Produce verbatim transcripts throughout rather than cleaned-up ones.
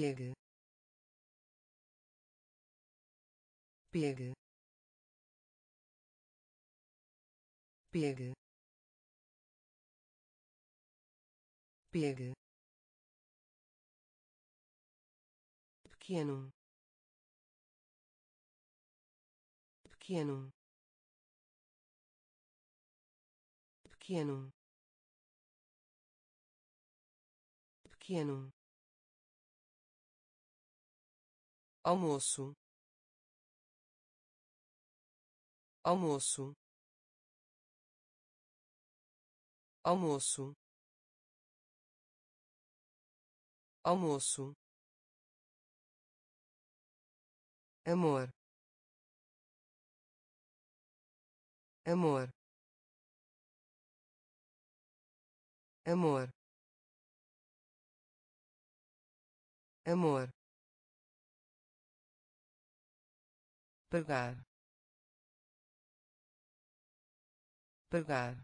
pega, pega, pega, pega, pequeno, pequeno, pequeno, pequeno, almoço, almoço, almoço, almoço, amor, amor, amor, amor, pagar, pagar,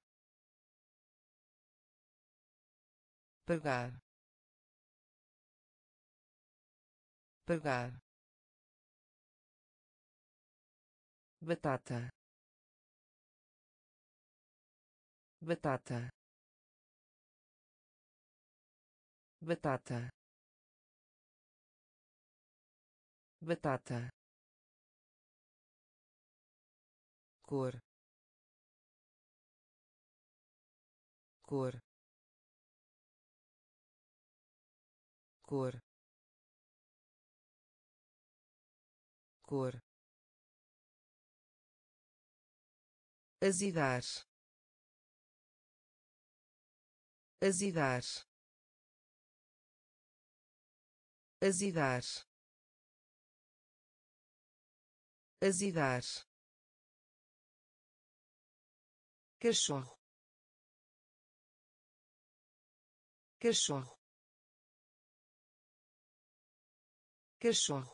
pagar, pagar, batata, batata, batata, batata, cor, cor, cor, cor, azedar, azedar, azedar, azedar, cachorro, cachorro, cachorro,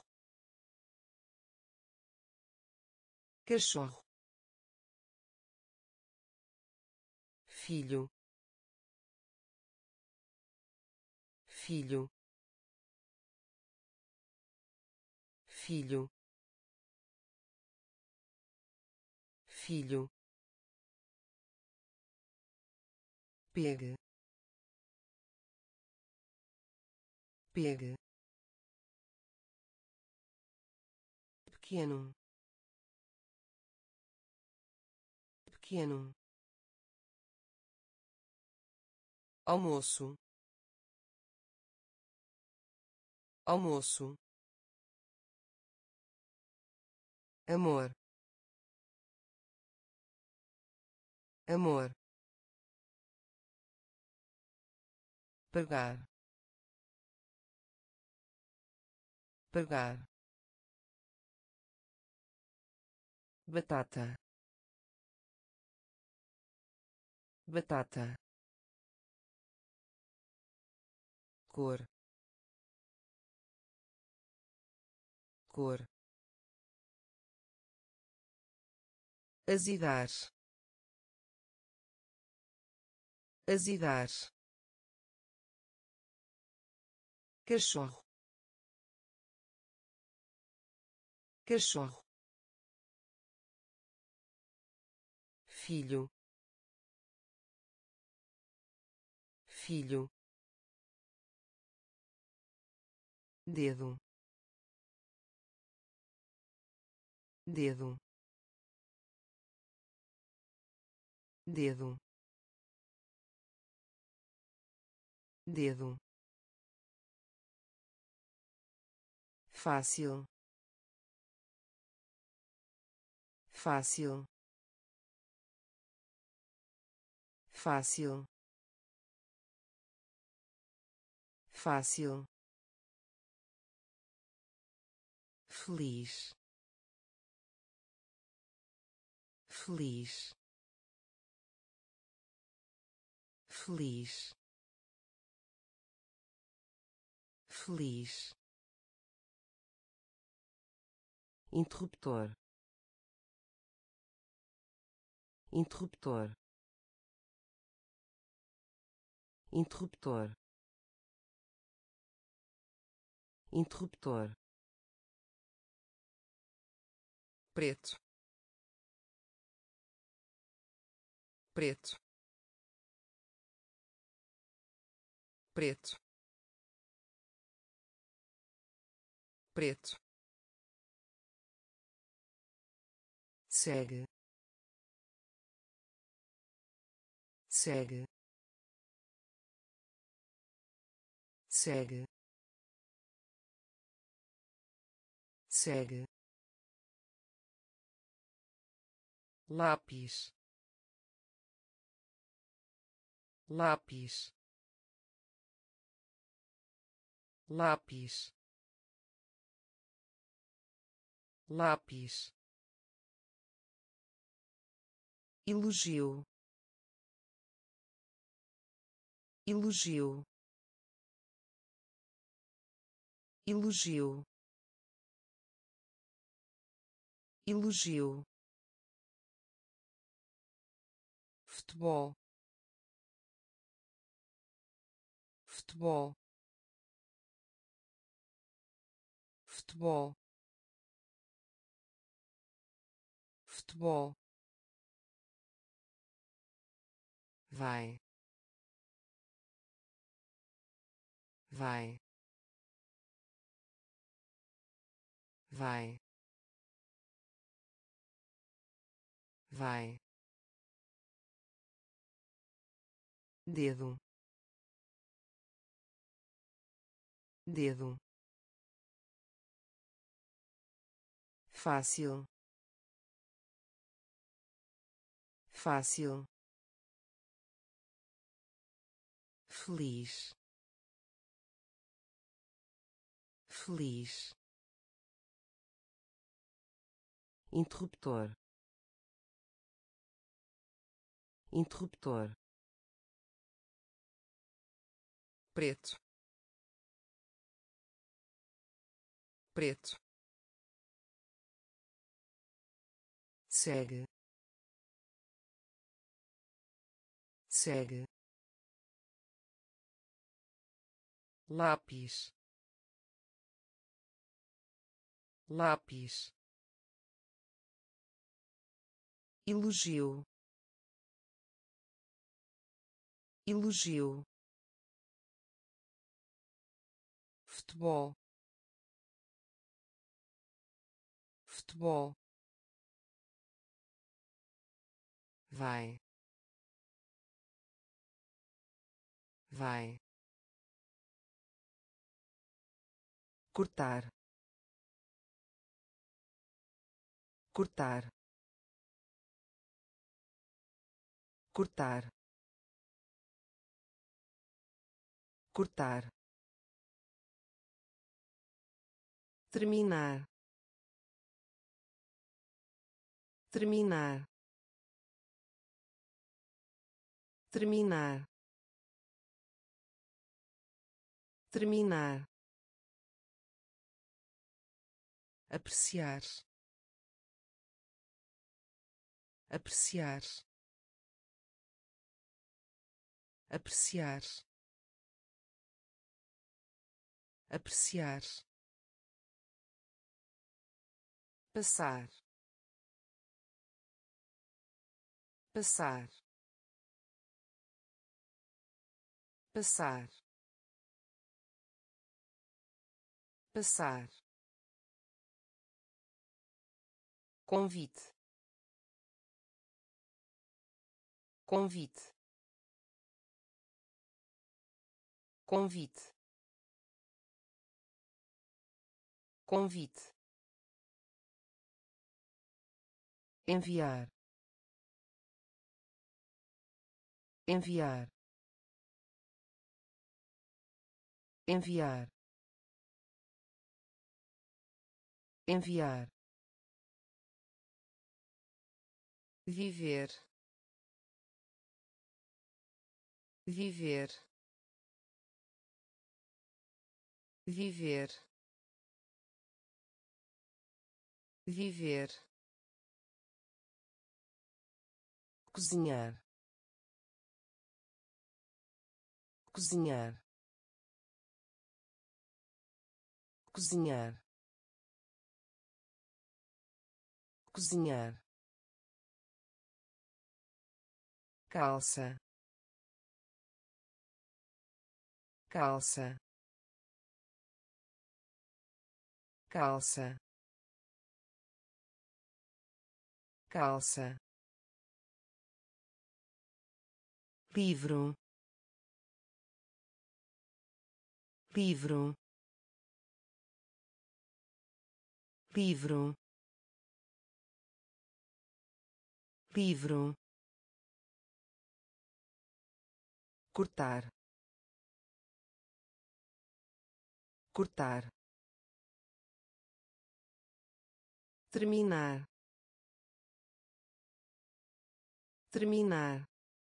cachorro, filho, filho, filho, filho, pega, pega, pequeno, pequeno, almoço, almoço, amor, amor, pagar, pagar, batata, batata, cor, cor, azedar, azedar, cachorro, cachorro, filho, filho, dedo, dedo, dedo, dedo, fácil, fácil, fácil, fácil, feliz, feliz, feliz, feliz, interruptor, interruptor, interruptor, interruptor, preto, preto, preto, preto, segue, segue, segue, segue, lápis, lápis, lápis, lápis, elogio, elogio, elogio, elogio, futebol, futebol, futebol, futebol, vai, vai, vai, vai, dedo, dedo, fácil, fácil, feliz, feliz, interruptor, interruptor, preto, preto, segue, segue, lápis, lápis, elogio, elogio, futebol, futebol, vai, vai, cortar, cortar, cortar, cortar, terminar, terminar, terminar, terminar, apreciar, apreciar, apreciar, apreciar, passar, passar, passar, passar, convite, convite, convite, convite, enviar, enviar, enviar, enviar, viver, viver, viver, viver, cozinhar, cozinhar, cozinhar, cozinhar, calça, calça, calça, calça, livro, livro, livro, livro, cortar, cortar, terminar, terminar,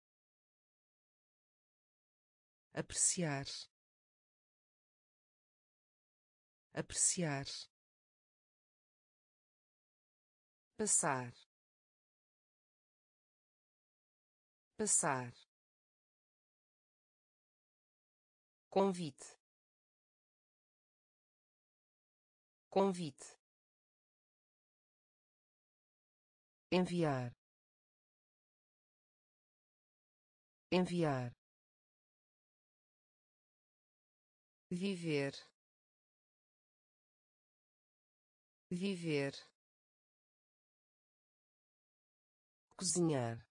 apreciar, apreciar, passar, passar, convite, convite, enviar, enviar, viver, viver, cozinhar,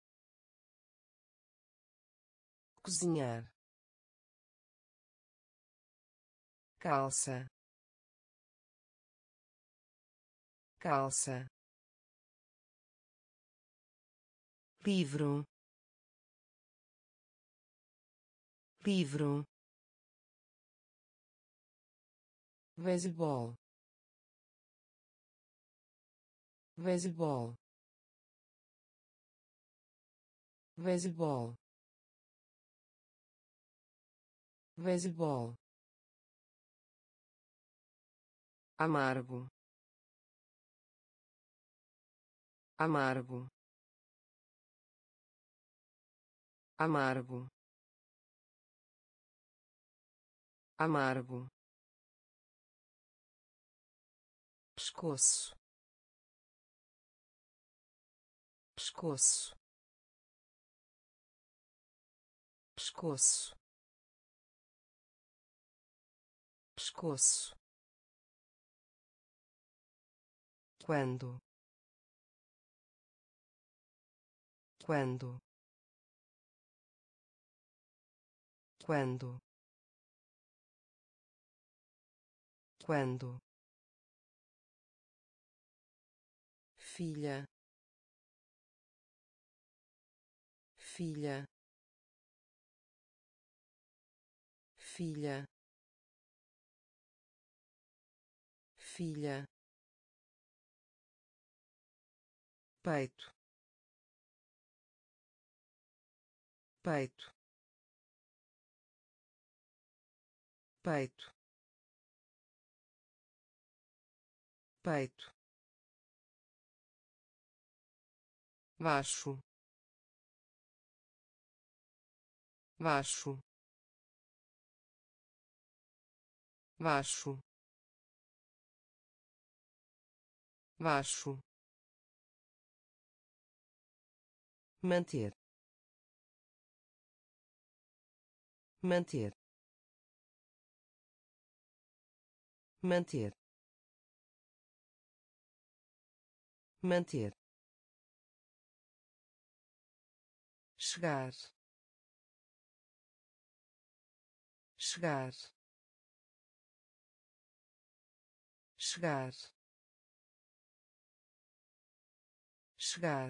cozinhar, calça, calça, livro, livro, beisebol, beisebol, beisebol, beisebol, amargo, amargo, amargo, amargo, pescoço, pescoço, pescoço, pescoço, quando, quando, quando, quando, filha, filha, filha, filha, peito, peito, peito, peito, baixo, baixo, baixo, baixo, manter, manter, manter, manter, chegar, chegar, chegar, chegar,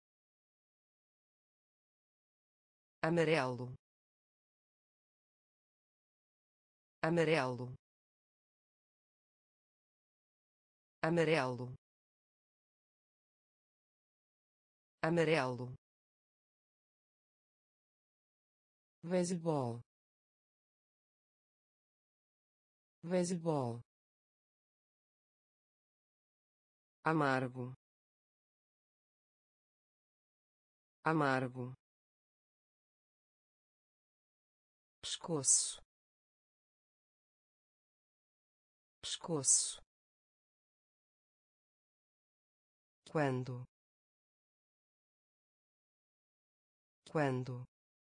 amarelo, amarelo, amarelo, amarelo, beisebol, beisebol, amargo, amargo, pescoço, pescoço, quando, quando,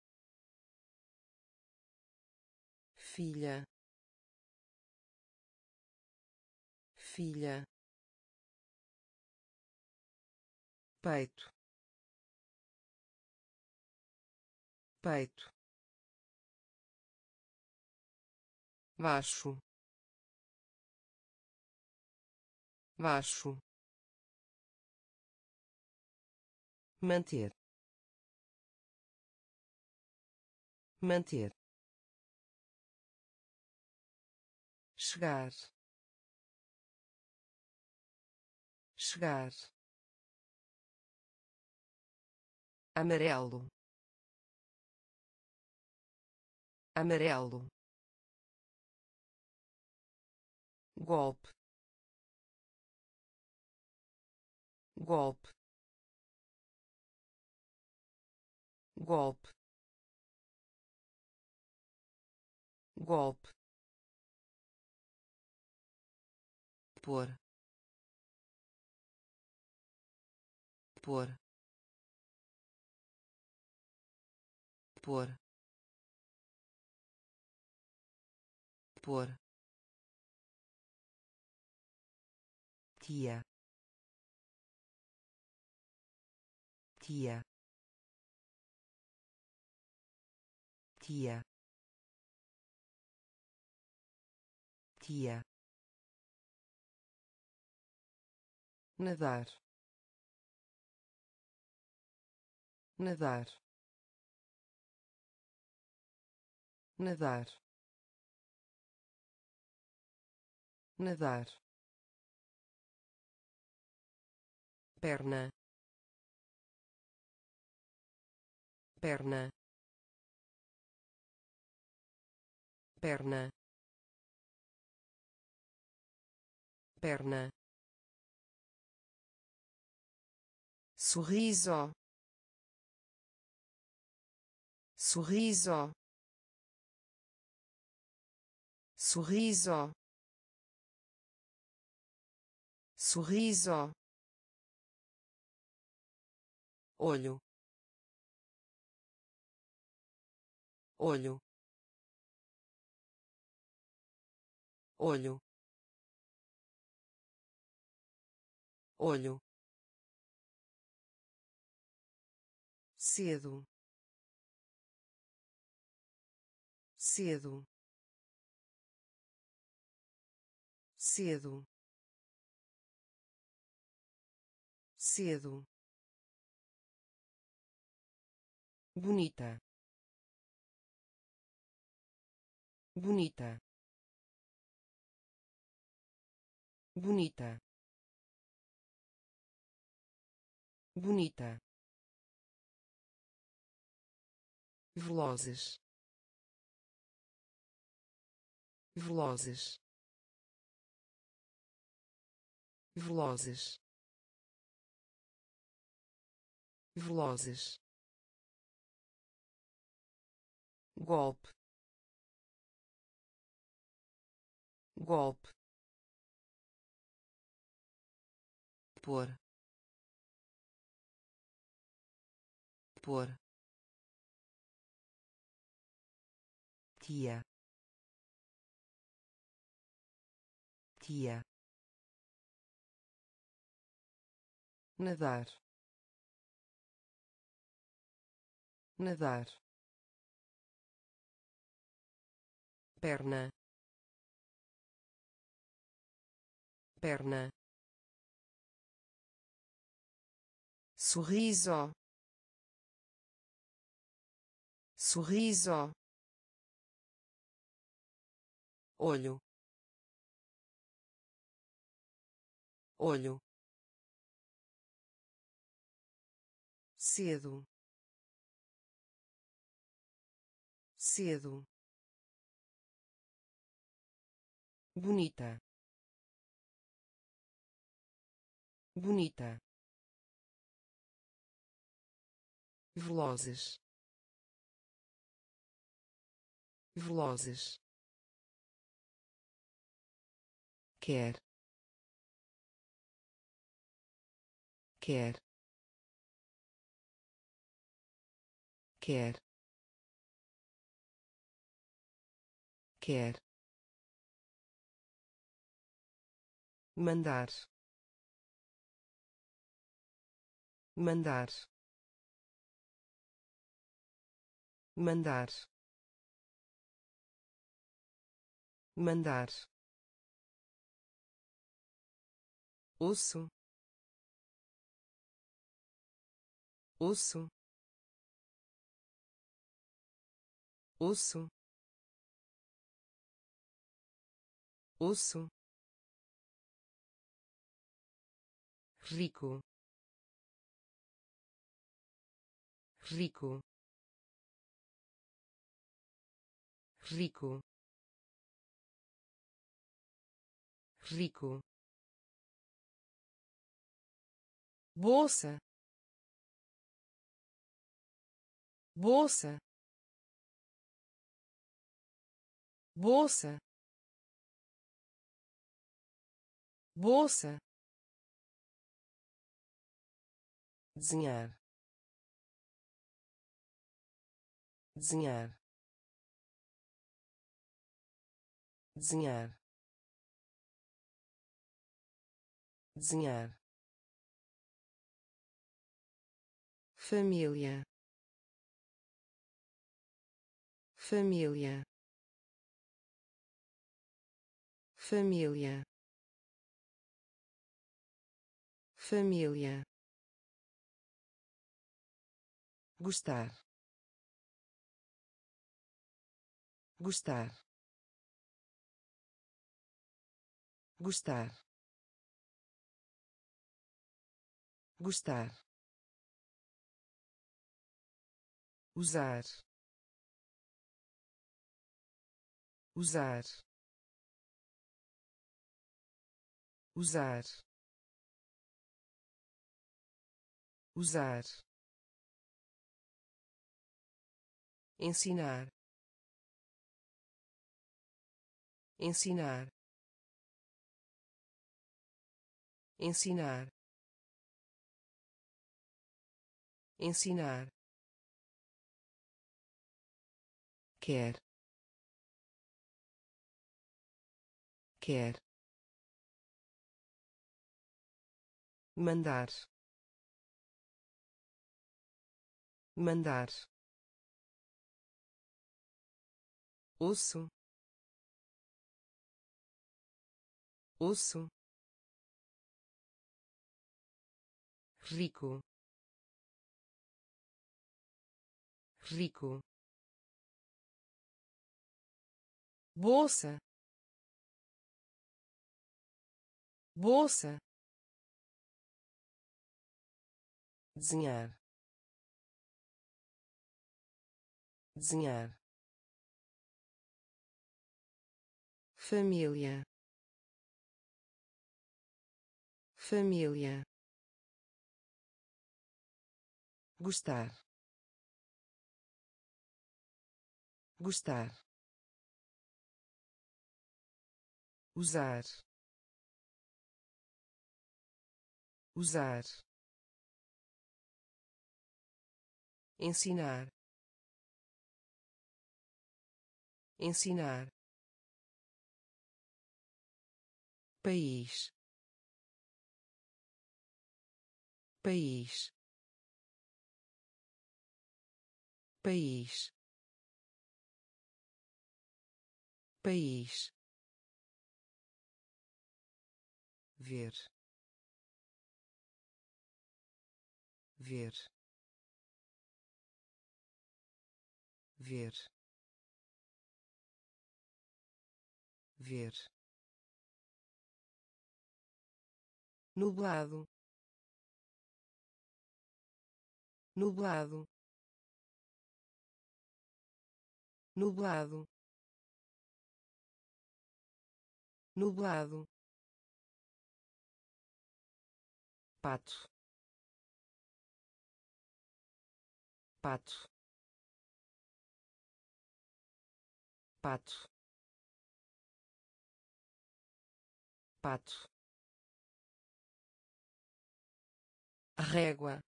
filha, filha, peito, peito, baixo, baixo, manter, manter, chegar, chegar, amarelo, amarelo, golpe, golpe, golpe, golpe, pôr, pôr, pôr, pôr, tia, tia, tia, tia, nadar, nadar, nadar, nadar, perna, perna, perna, perna, sorriso, sorriso, sorriso, sorriso, olho, olho, olho, olho, cedo, cedo, cedo, cedo, bonita, bonita, bonita, bonita, velozes, velozes, velozes, velozes, golpe, golpe, pôr, pôr, tia, tia, nadar, nadar, perna, perna, sorriso, sorriso, olho, olho, cedo, cedo, bonita, bonita, velozes, velozes, quer, quer, quer, quer, mandar, mandar, mandar, mandar, osso, osso, osso, osso, rico, rico, rico, rico, bolsa, bolsa, bolsa, bolsa, desenhar, desenhar, desenhar, desenhar, família, família, família, família, gostar, gostar, gostar, gostar, usar, usar, usar, usar, ensinar, ensinar, ensinar, ensinar, quer, quer, mandar, mandar, osso, osso, rico, rico, bolsa, bolsa, desenhar, desenhar, família, família, gostar, gostar, usar, usar, ensinar, ensinar, país, país, país, país, ver, ver, ver, ver, nublado, nublado, nublado, nublado, pato, pato, pato, pato, régua,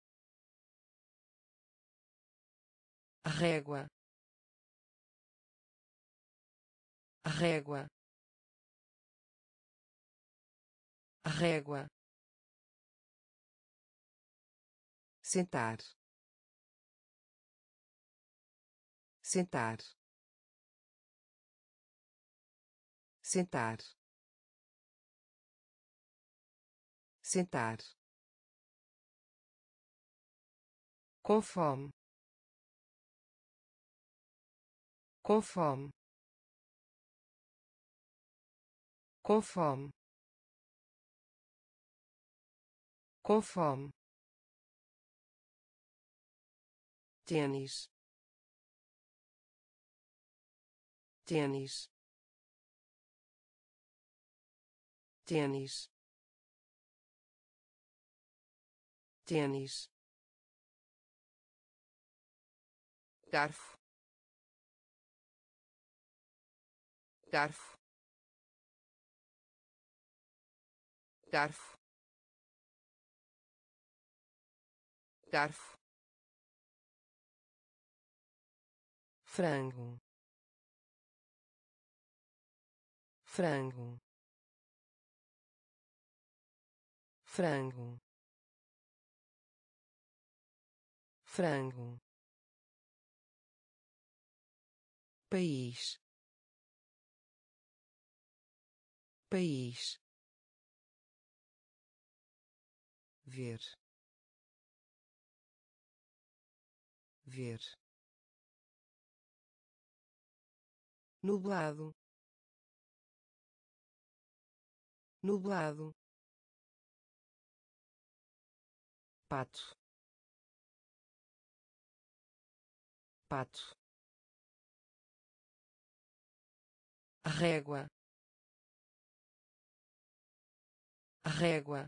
régua, régua, régua, sentar, sentar, sentar, sentar, com fome, com fome, com fome, com fome, tênis, tênis, tênis, tênis, garfo, garfo, garfo, garfo, frango, frango, frango, frango, país, país, ver, ver, nublado, nublado, pato, pato, régua, régua,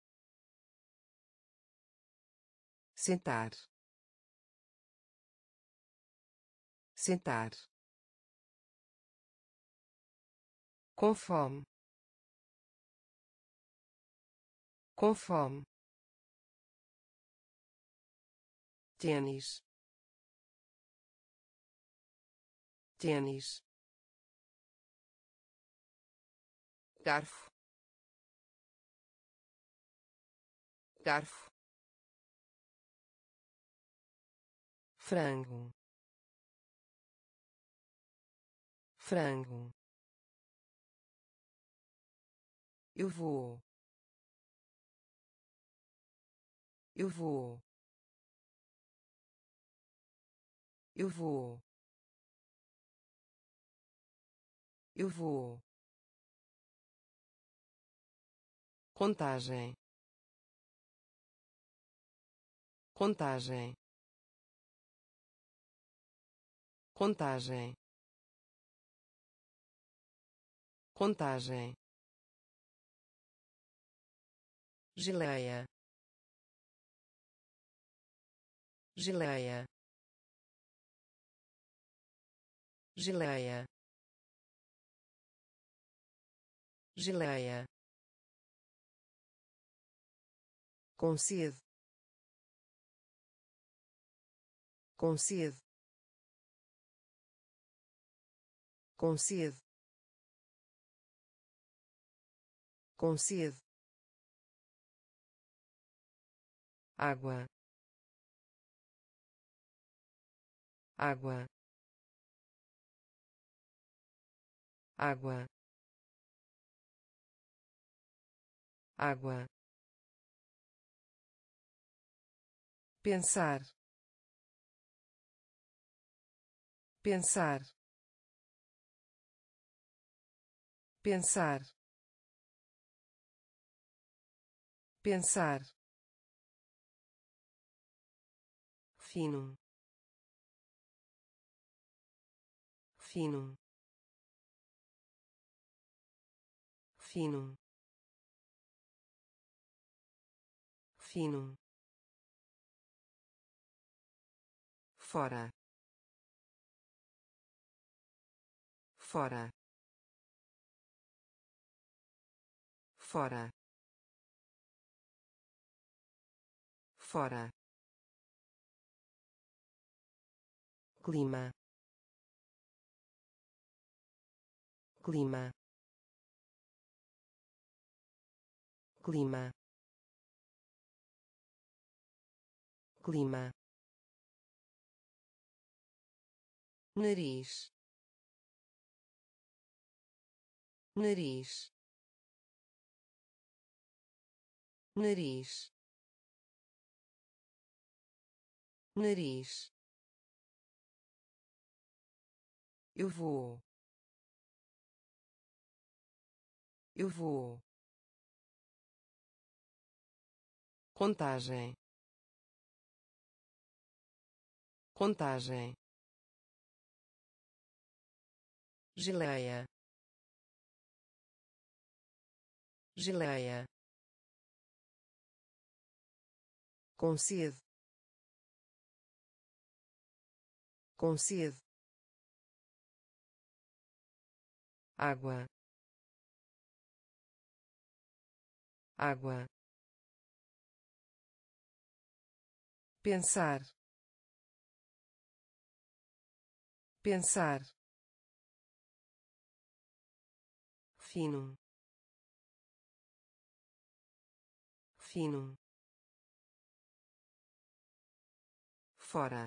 sentar, sentar, com fome, com fome, tênis, tênis, garfo, garfo, frango, frango, eu vou, eu vou, eu vou, eu vou, contagem, contagem, contagem, contagem, geleia, geleia, geleia, geleia, concede, concede, concede, concede, água, água, água, água, pensar, pensar, pensar, pensar, fino, fino, fino, fino, fora, fora, fora, fora, clima, clima, clima, clima, nariz, nariz, nariz, nariz. Eu vou, eu vou, contagem, contagem, geleia, geleia, concede, concede, água, água, pensar, pensar, fino, fino, fora,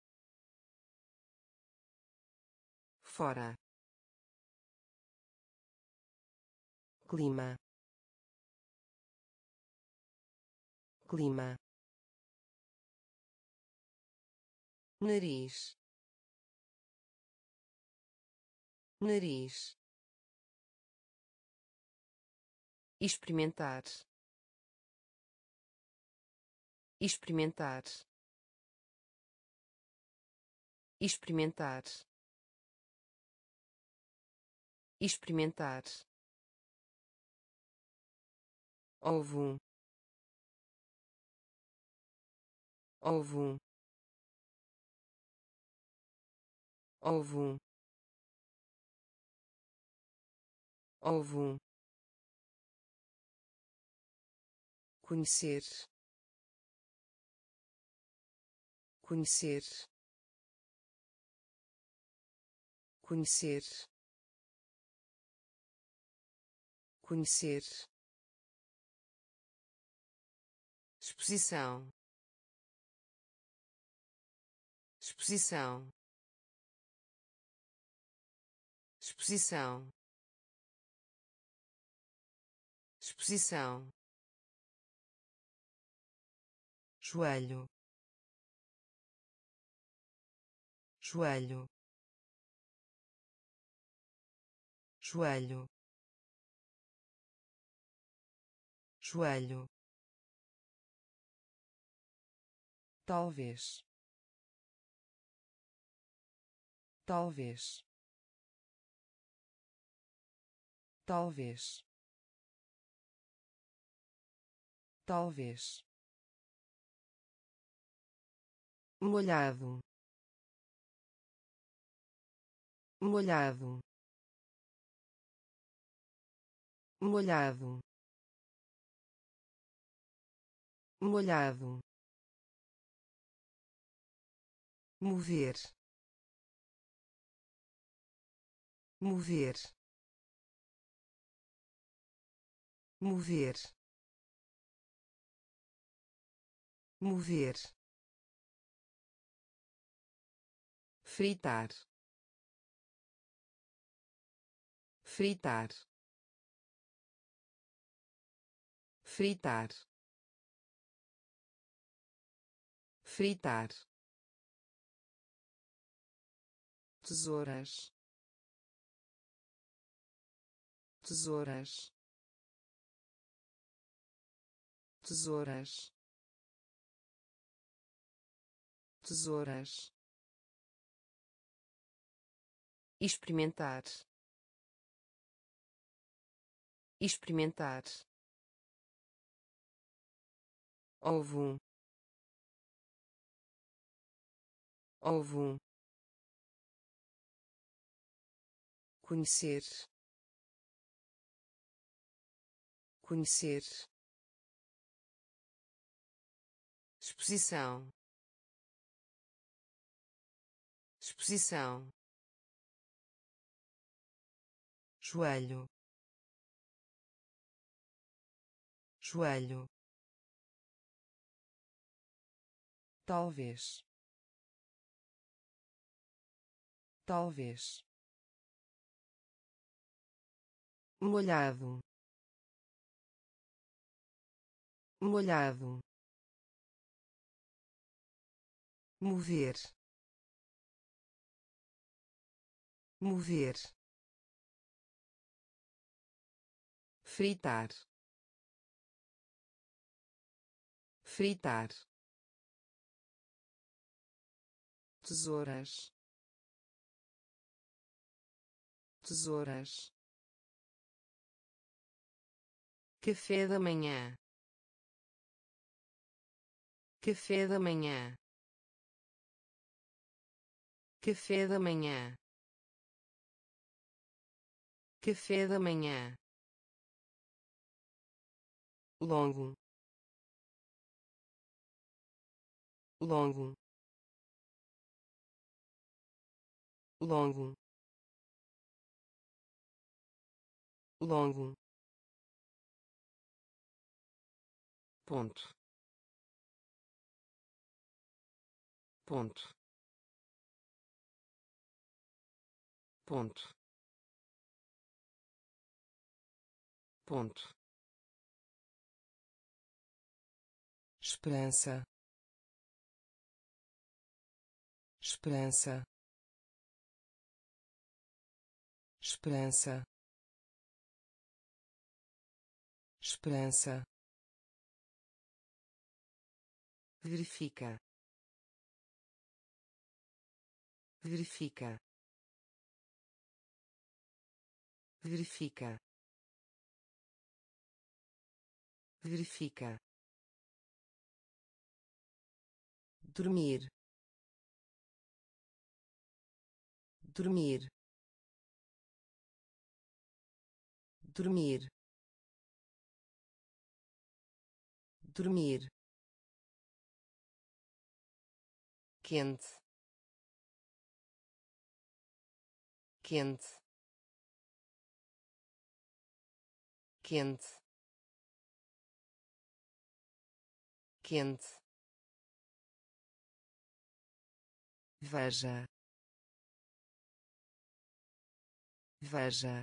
fora, clima, clima, nariz, nariz, experimentar, experimentar, experimentar, experimentar, ovo, ovo, ovo, ovo, conhecer, conhecer, conhecer, conhecer, exposição, exposição, exposição, exposição, joelho, joelho, joelho, joelho, talvez, talvez, talvez, talvez, molhado, molhado, molhado, molhado, mover, mover, mover, mover, fritar, fritar, fritar, fritar, tesouras, tesouras, tesouras, tesouras, experimentar, experimentar, ovo, ovo, conhecer, conhecer, exposição, exposição, joelho, joelho, talvez, talvez, molhado, molhado, mover, mover, fritar, fritar, tesouras, tesouras, café da manhã, café da manhã, café da manhã, café da manhã, longo, longo, longo, longo, ponto, ponto, ponto, ponto, esperança, esperança, esperança, esperança, verifica, verifica, verifica, verifica, dormir, dormir, dormir, dormir, quente, quente, quente, quente, veja, veja,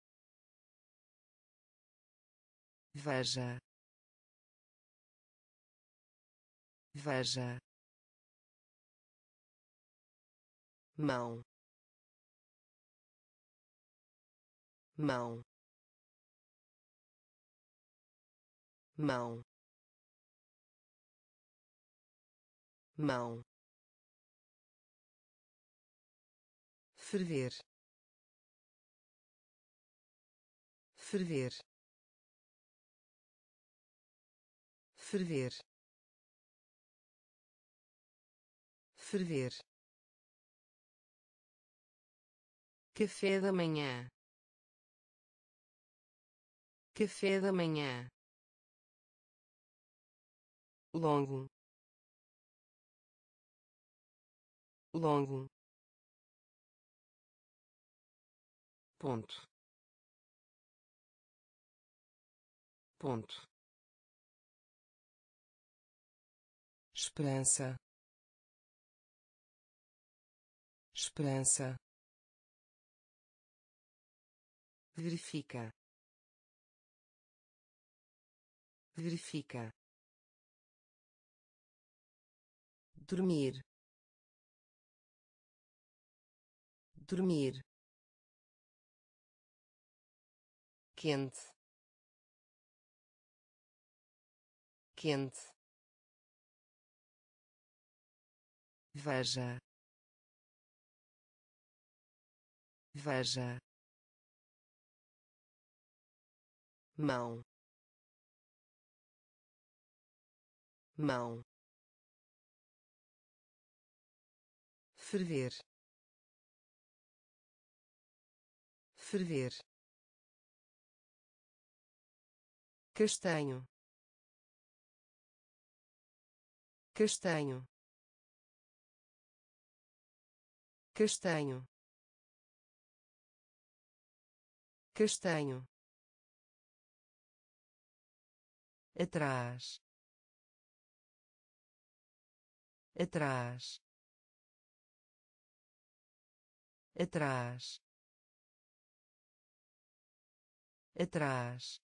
veja, veja, mão, mão, mão, mão, ferver, ferver, ferver, ferver, café da manhã, café da manhã, longo, longo, ponto, ponto, esperança, esperança, verifica, verifica, dormir, dormir, quente, quente, veja, veja, mão, mão, ferver, ferver, castanho, castanho, castanho, castanho, atrás, atrás, atrás, atrás,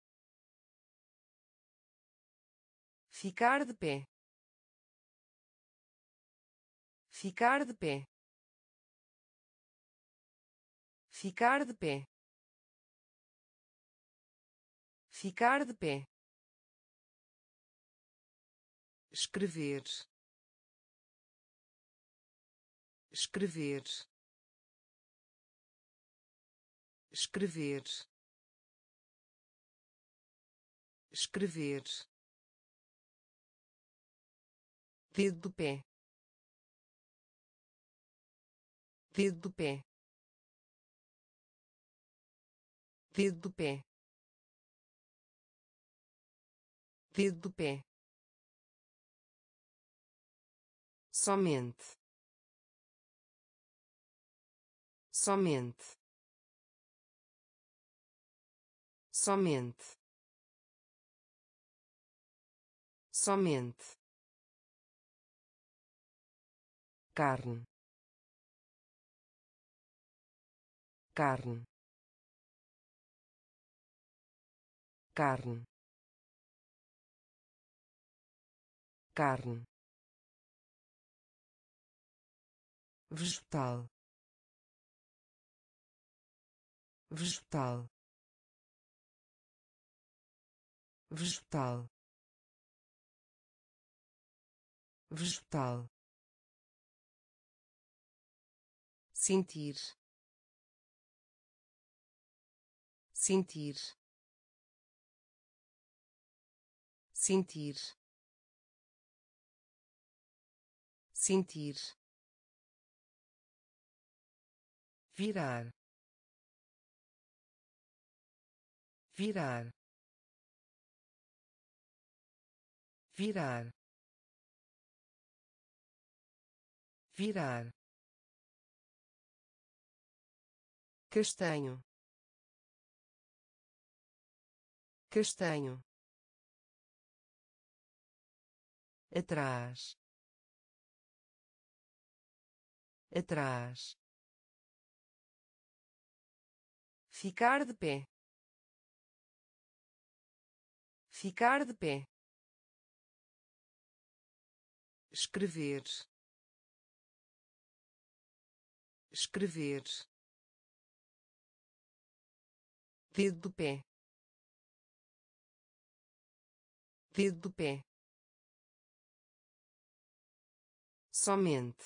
ficar de pé, ficar de pé, ficar de pé, ficar de pé, escrever, escrever, escrever, escrever, dedo do pé, dedo do pé, dedo do pé, dedo do pé, somente, somente, somente, somente, carne, carne, carne, carne, vegetal, vegetal, vegetal, vegetal, sentir, sentir, sentir, sentir, virar, virar, virar, virar, castanho, castanho, atrás, atrás, ficar de pé, ficar de pé, escrever, escrever, dedo do pé, dedo do pé, somente,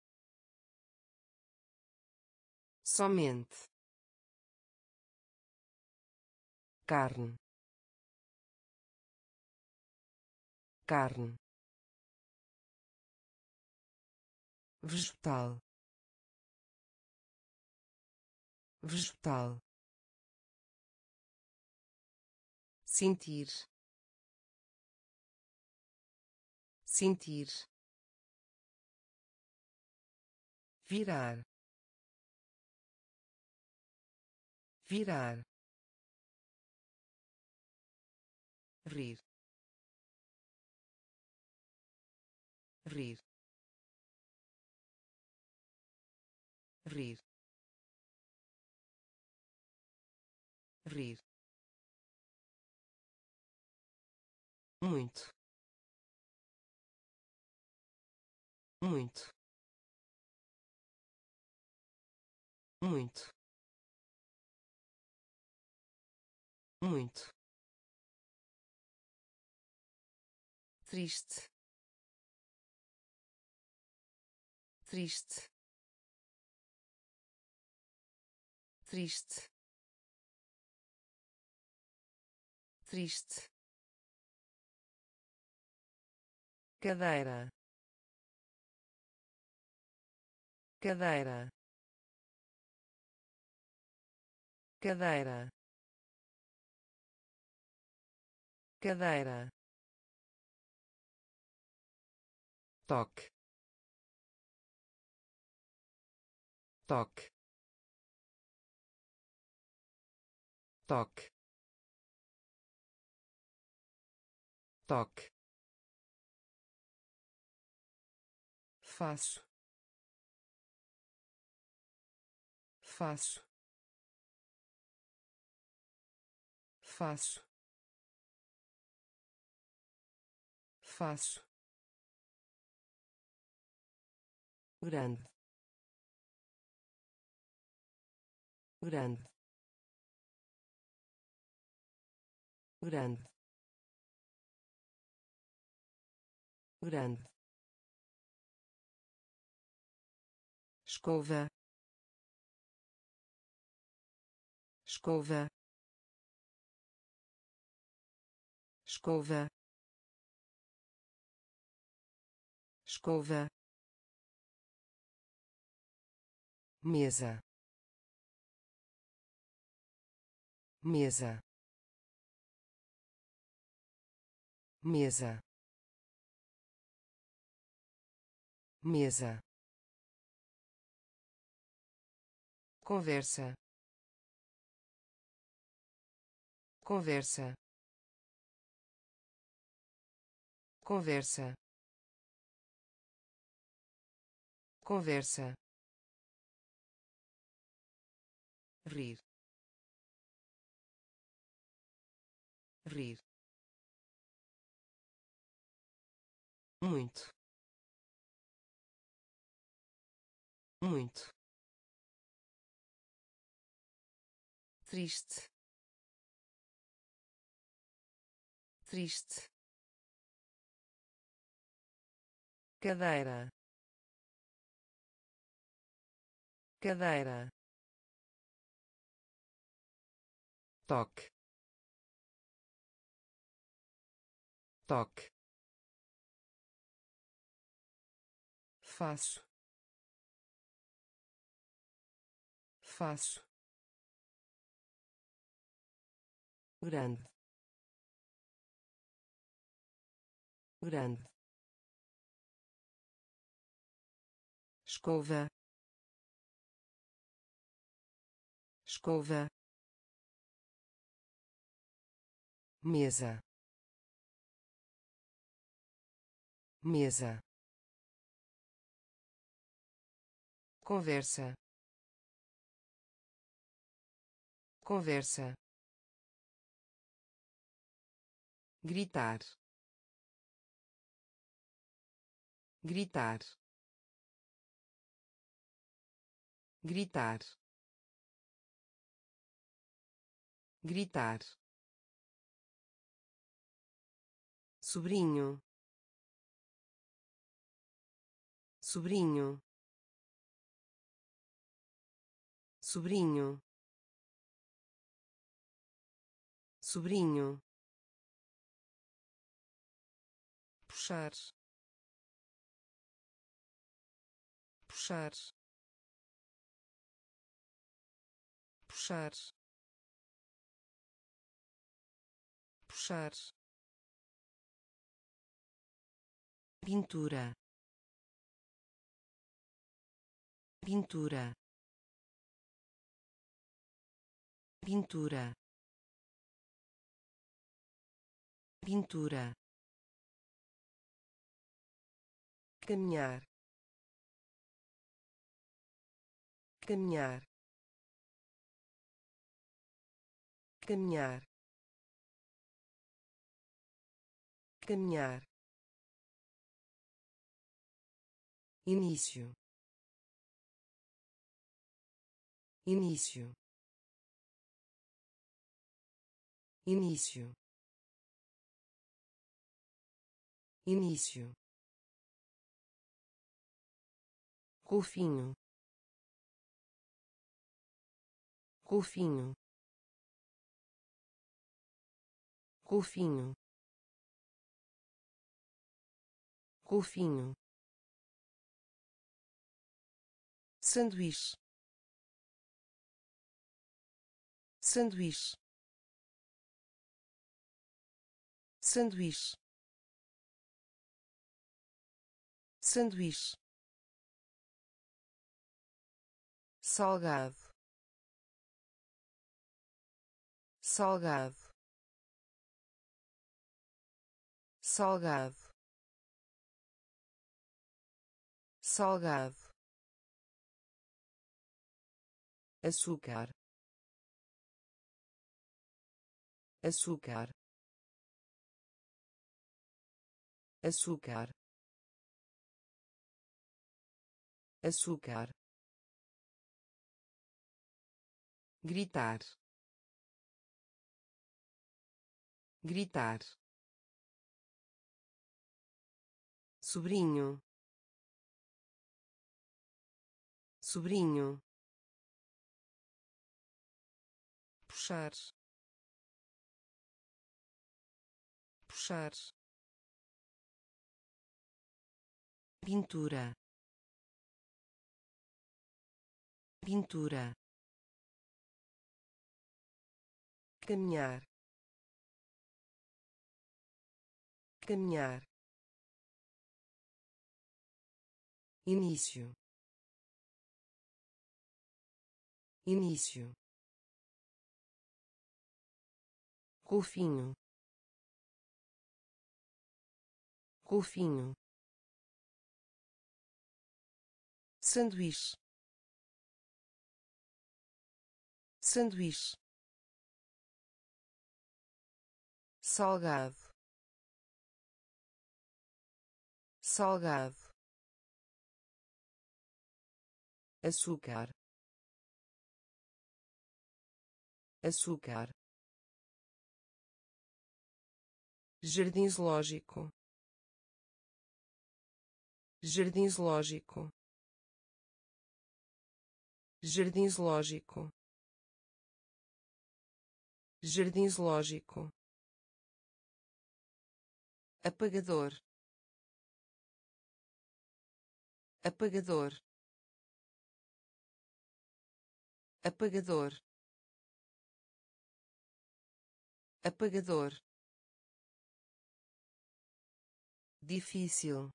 somente, carne, carne, vegetal, vegetal, sentir, sentir, virar, virar, rir, rir, rir, rir, muito, muito, muito, muito, triste, triste, triste, triste, cadeira, cadeira, cadeira, cadeira, toque, toque, toque, toque, faço, faço, faço, faço, grande, grande, grande, grande, escova, escova, escova, escova, mesa, mesa, mesa, mesa, conversa, conversa, conversa, conversa, rir, rir, muito, muito, triste, triste, cadeira, cadeira, toque, toque, faço, faço, grande, grande, escova, escova, mesa, mesa, conversa, conversa, gritar, gritar, gritar, gritar, sobrinho, sobrinho, sobrinho, sobrinho, puxar, puxar, puxar, puxar, pintura, pintura, pintura, pintura, caminhar, caminhar, caminhar, caminhar, início, início, início, início, golfinho, golfinho, golfinho, golfinho, sanduíche, sanduíche, sanduíche, sanduíche, salgado, salgado, salgado, salgado, açúcar, açúcar, açúcar, açúcar, gritar, gritar, sobrinho, sobrinho, puxar, puxar, pintura, pintura, caminhar, caminhar, início, início, golfinho, golfinho, sanduíche, sanduíche, salgado, salgado, açúcar, açúcar, jardim zoológico, jardim zoológico, jardim zoológico, jardim zoológico, apagador, apagador, apagador, apagador, difícil,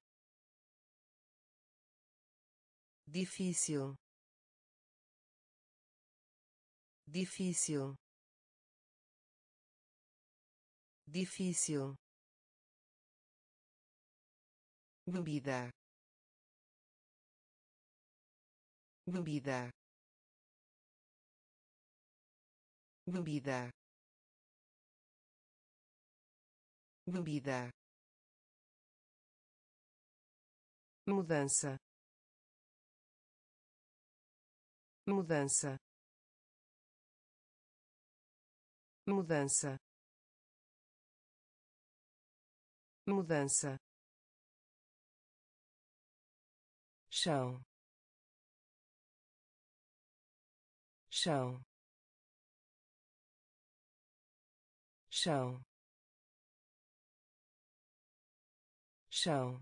difícil, difícil, difícil, bebida, bebida, bebida, bebida, mudança, mudança, mudança, mudança, chão, chão, chão, chão,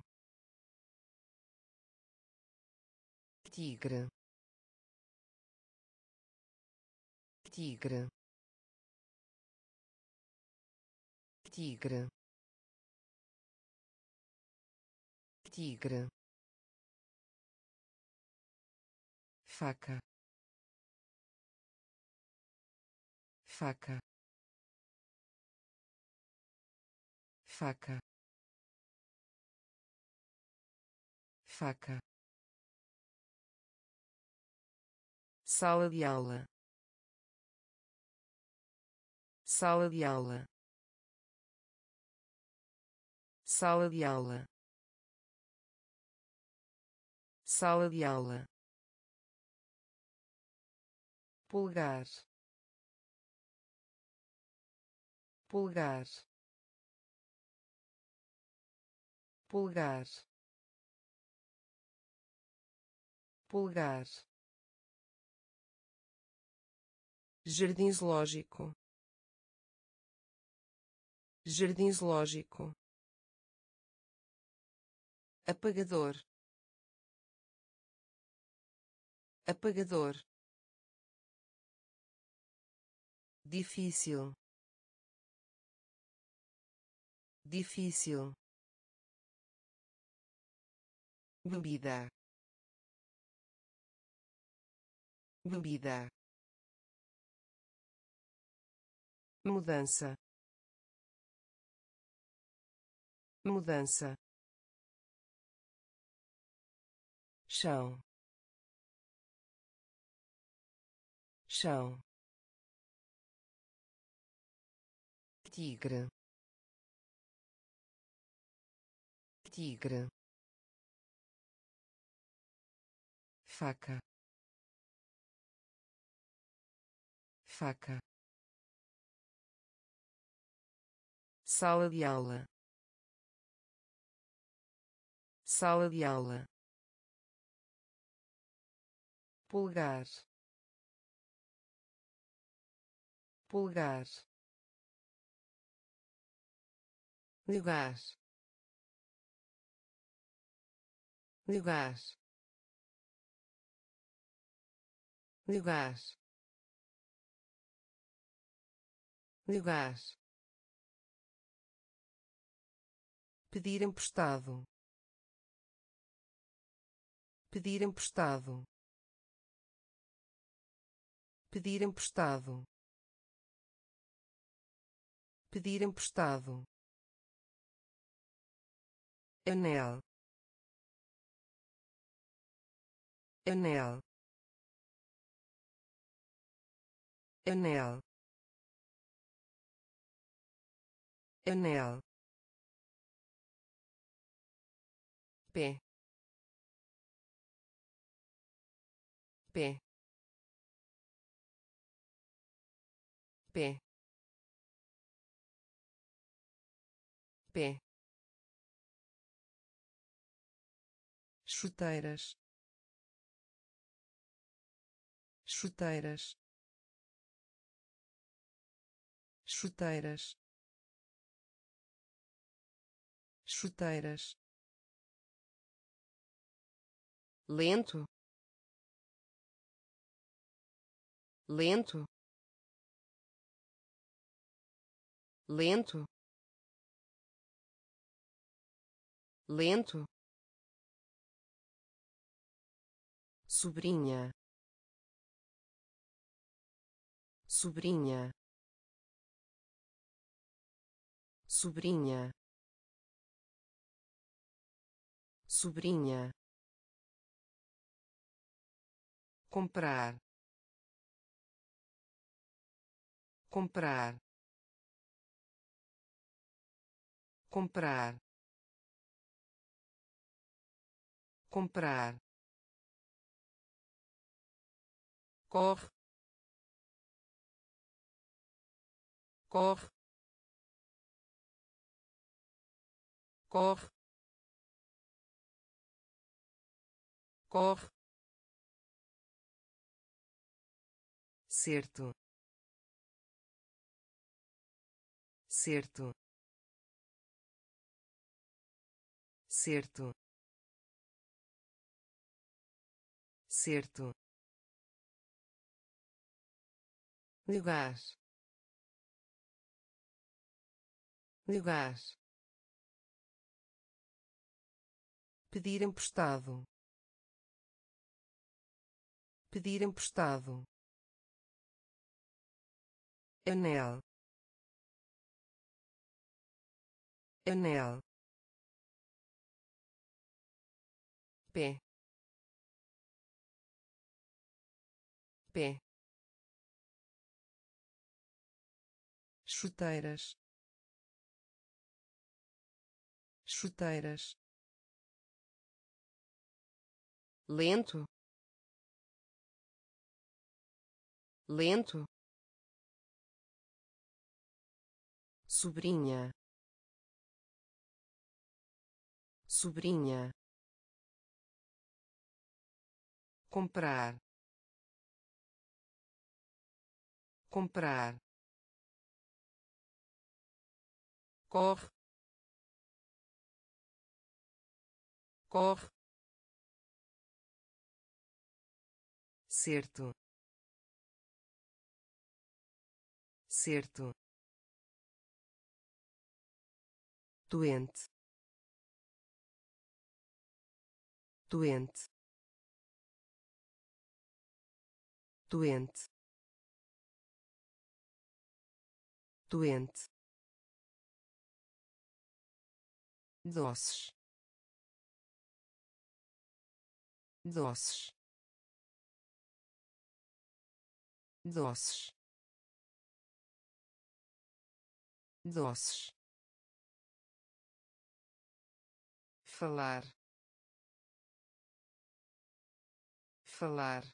tigre, tigre, tigre, tigre, faca, faca, faca, faca, sala de aula, sala de aula, sala de aula, sala de aula, pulgar, pulgar, pulgar, pulgar, jardim zoológico, jardim zoológico, apagador, apagador, difícil, difícil, bebida, bebida, mudança, mudança, chão, chão, tigre, tigre, faca, faca, sala de aula, sala de aula, pulgar, pulgar, lugar, lugar, lugar, lugar, pedir emprestado, pedir emprestado, pedir emprestado, pedir emprestado, anel, anel, anel, anel, pé, pé, pé, pé, chuteiras, chuteiras, chuteiras, chuteiras, lento, lento, lento, lento, sobrinha, sobrinha, sobrinha, sobrinha, comprar, comprar, comprar, comprar, corre, corre, corre, corre, certo, certo, certo, certo, lugar, lugar, pedir emprestado, pedir emprestado, anel, anel, pé, pé, chuteiras, chuteiras, lento, lento, sobrinha, sobrinha, comprar, comprar, corre, corre, certo, certo, doente, doente, doente, doente, doces, doces, doces, doces, falar, falar,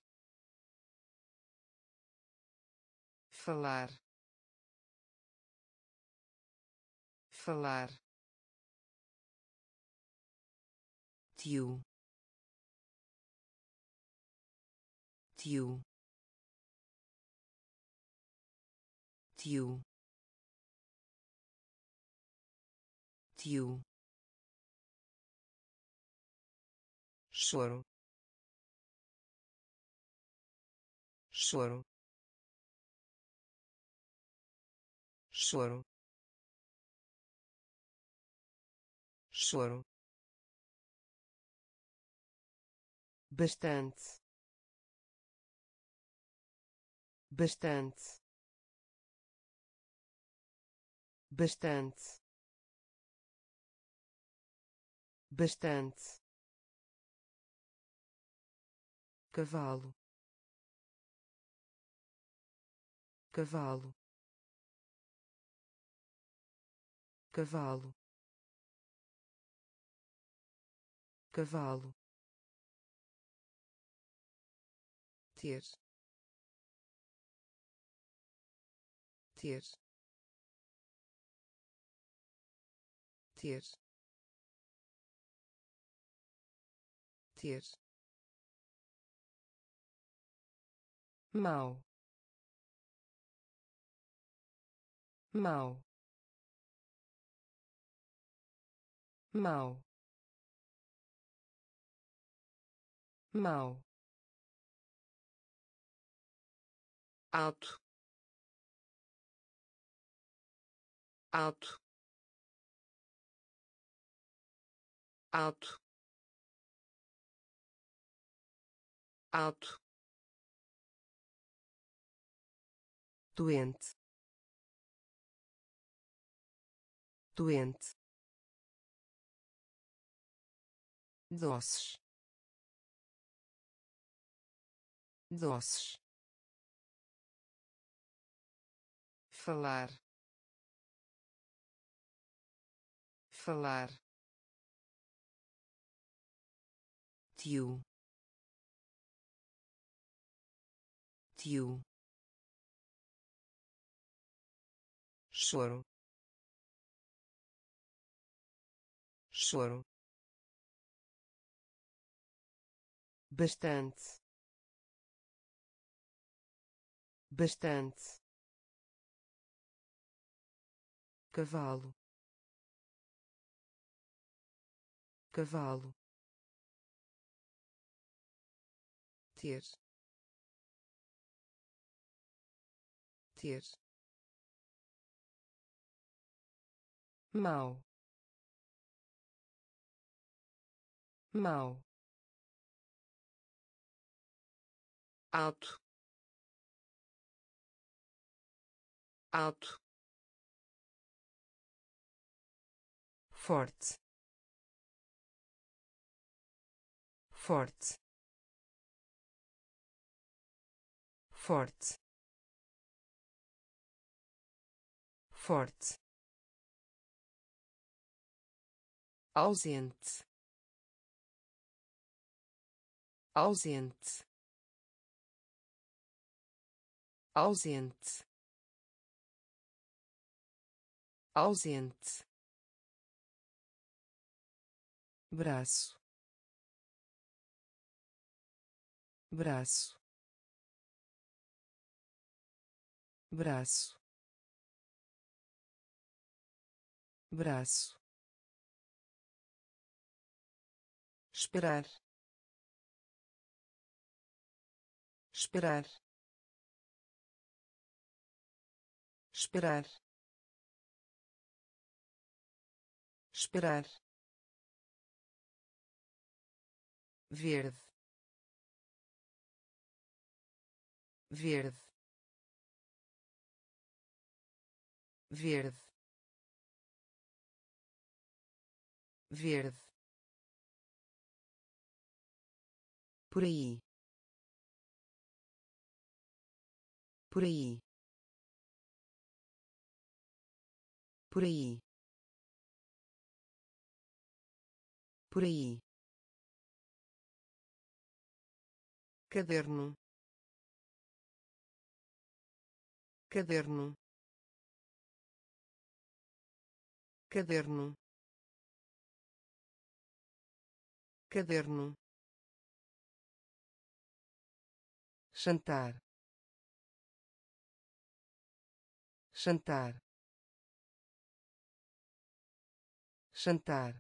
falar, falar, tio, tio, tio, tio, choro, choro, choro, choro, bastante, bastante, bastante, bastante, cavalo, cavalo, cavalo, cavalo, ter, ter, ter, ter, mau, mau, mau, mau, alto, alto, alto, alto, doente, doente, doces, doces, falar, falar, tio, tio, choro, choro, bastante, bastante, cavalo, cavalo, ter, ter, mau, mau, alto, alto, forte, forte, forte, forte, ausente, ausente, ausente, ausente, braço, braço, braço, braço, esperar, esperar, esperar, esperar, verde, verde, verde, verde, por aí, por aí, por aí, por aí, caderno, caderno, caderno, caderno, jantar, jantar, jantar,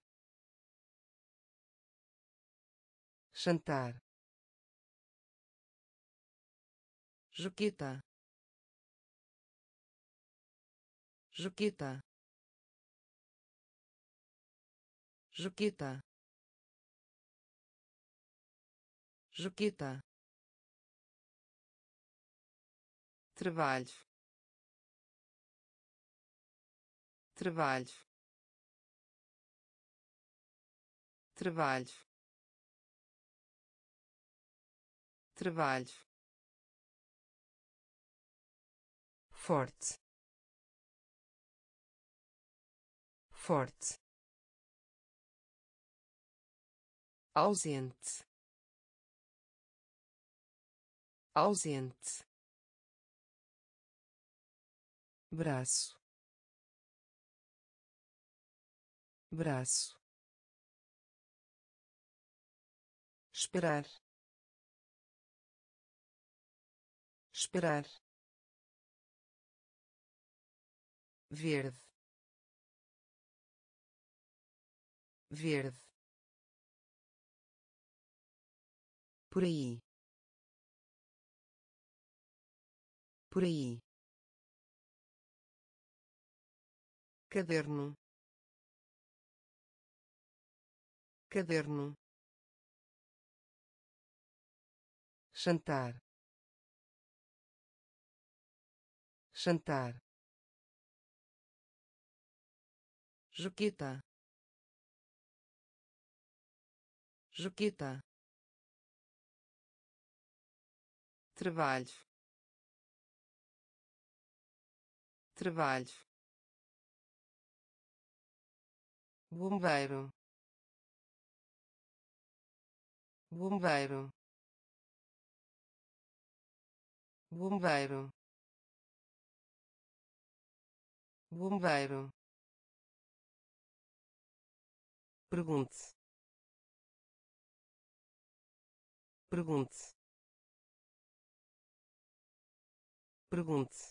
jantar, Juquita, Juquita, Juquita, Juquita, trabalho, trabalho, trabalho, trabalho, forte, forte, ausente, ausente, braço, braço, esperar, esperar, verde, verde, por aí, por aí, caderno, caderno, jantar, jantar, Juquita, Juquita, trabalho, trabalho, bombeiro, bombeiro, bombeiro, bombeiro, pergunte, pergunte, pergunte,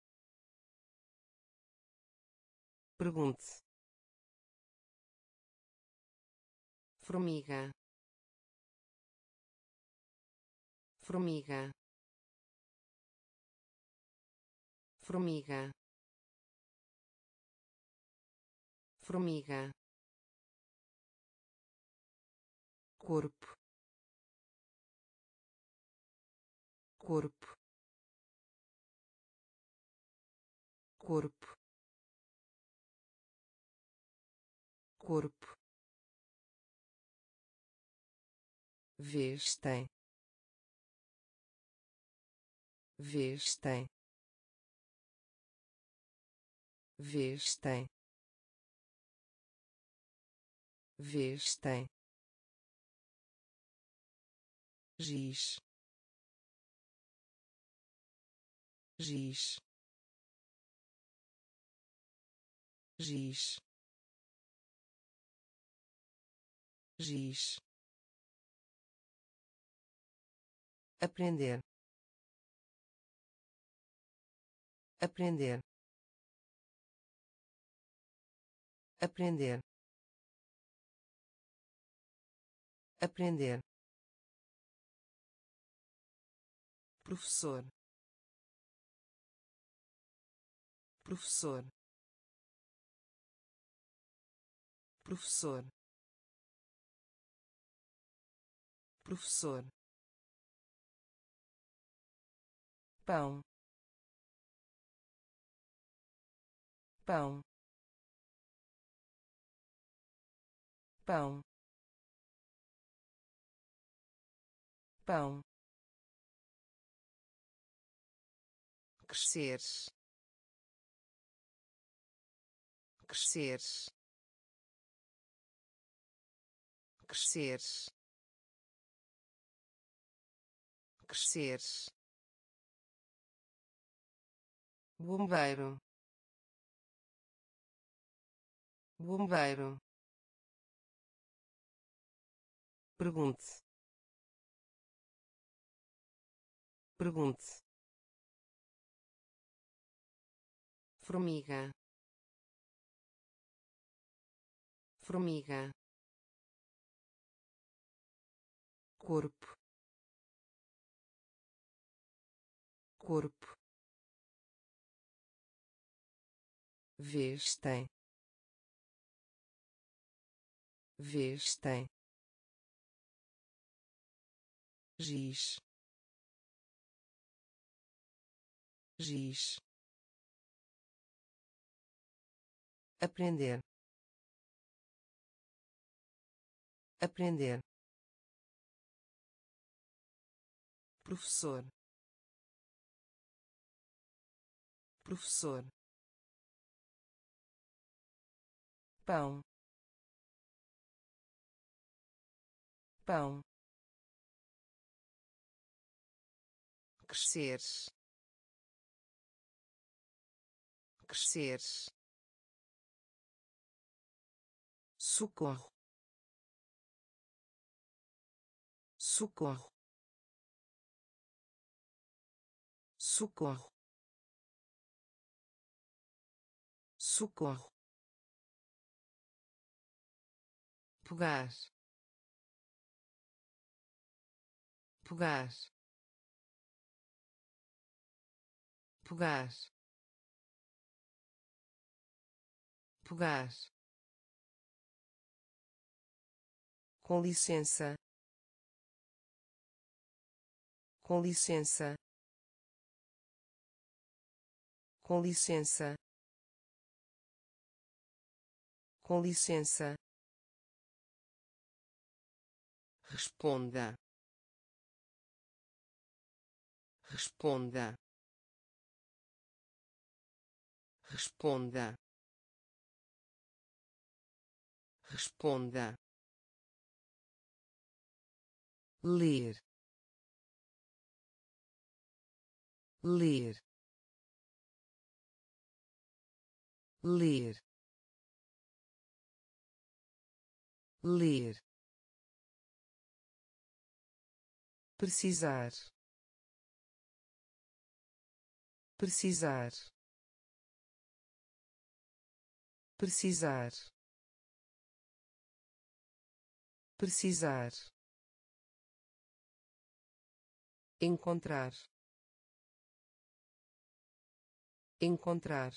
pergunte, formiga, formiga, formiga, formiga, corpo, corpo, corpo, corpo, vestem, vestem, vestem, vestem, giz, giz, giz, giz, aprender, aprender, aprender, aprender, professor, professor, professor, professor, pão, pão, pão, pão, crescer, crescer, crescer, crescer, bombeiro, bombeiro, pergunte, pergunte, formiga, formiga, corpo, corpo, vestem, vestem, giz, giz, aprender, aprender, professor, professor, pão, pão, crescer, crescer, socorro, socorro, socorro, socorro, pegar, pegar, pegar, pegar, com licença, com licença, com licença, com licença, responda, responda, responda, responda, ler, ler, ler, ler, precisar, precisar, precisar, precisar, encontrar, encontrar,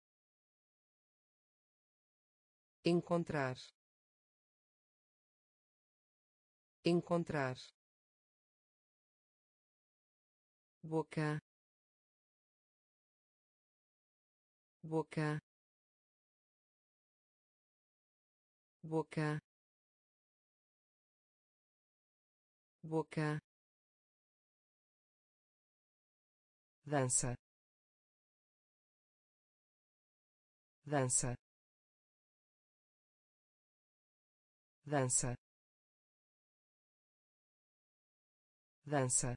encontrar, encontrar, boca, boca, boca, boca, dança, dança, dança, dança,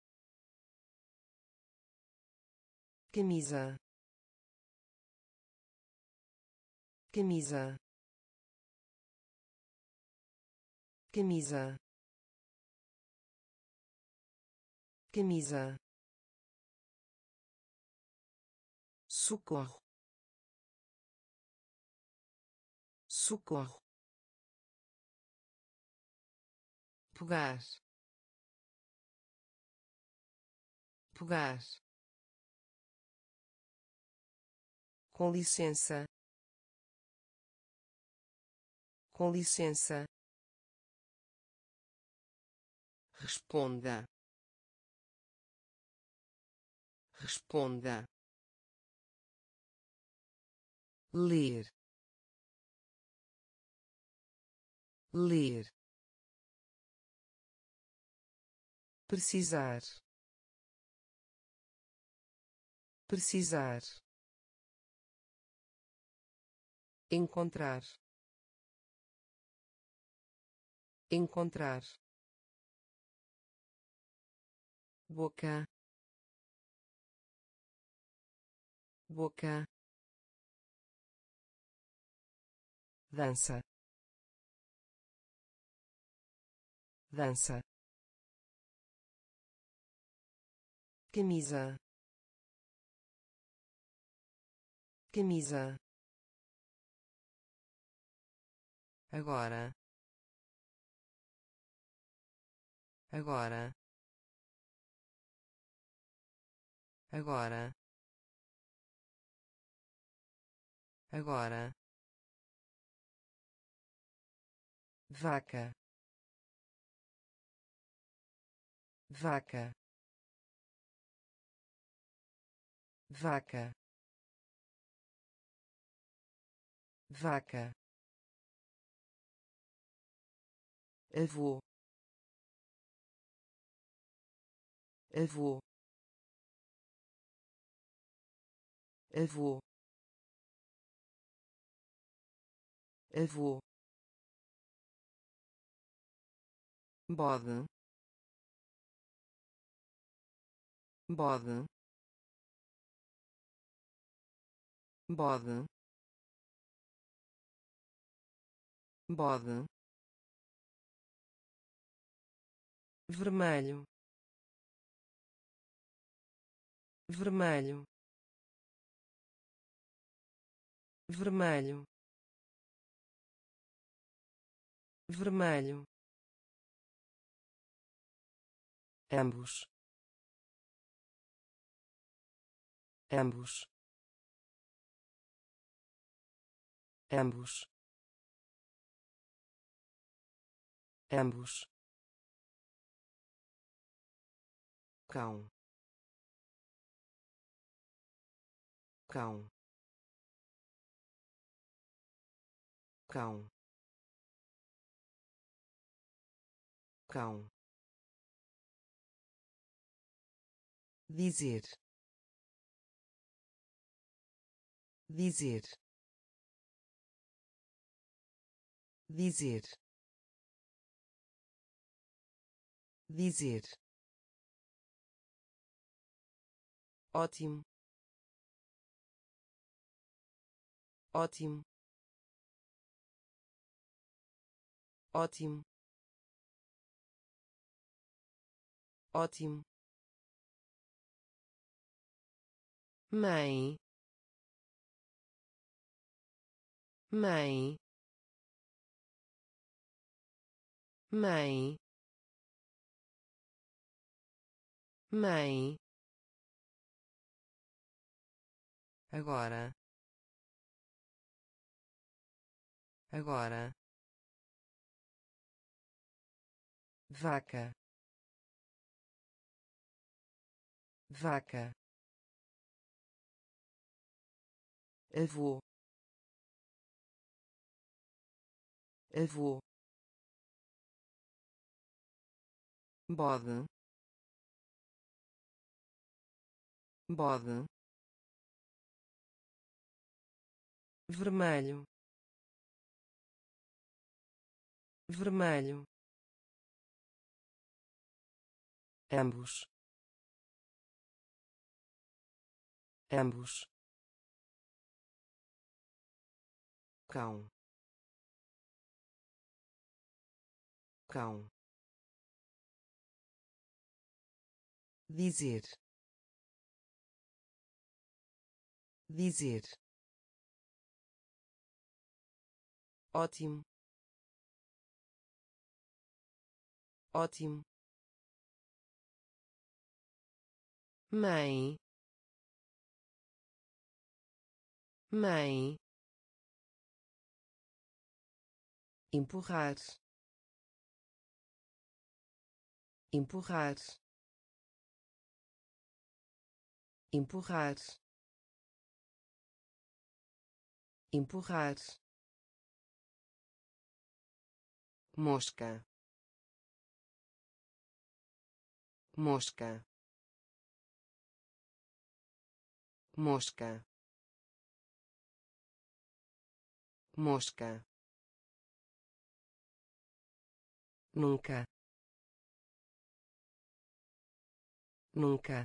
camisa, camisa, camisa, camisa, socorro, socorro, pegar, pegar, com licença, com licença, responda, responda, ler, ler, precisar, precisar, encontrar, encontrar, boca, boca, dança, dança, camisa, camisa, agora, agora, agora, agora, vaca, vaca, vaca, vaca, avô, avô, avô, avô, bode, bode, bode, bode, vermelho, vermelho, vermelho, vermelho, ambos, ambos, ambos, ambos, cão, cão, cão, cão, dizer, dizer, dizer, dizer, ótimo, ótimo, ótimo, ótimo, mãe, mãe, mãe, mãe, agora, agora, vaca, vaca, avô, avô, bode, bode, vermelho, vermelho, ambos, ambos, cão, cão, dizer, dizer, ótimo, ótimo, mãe, mãe, empurrar, empurrar, empurrar, empurrar, mosca, mosca, mosca, mosca, nunca, nunca,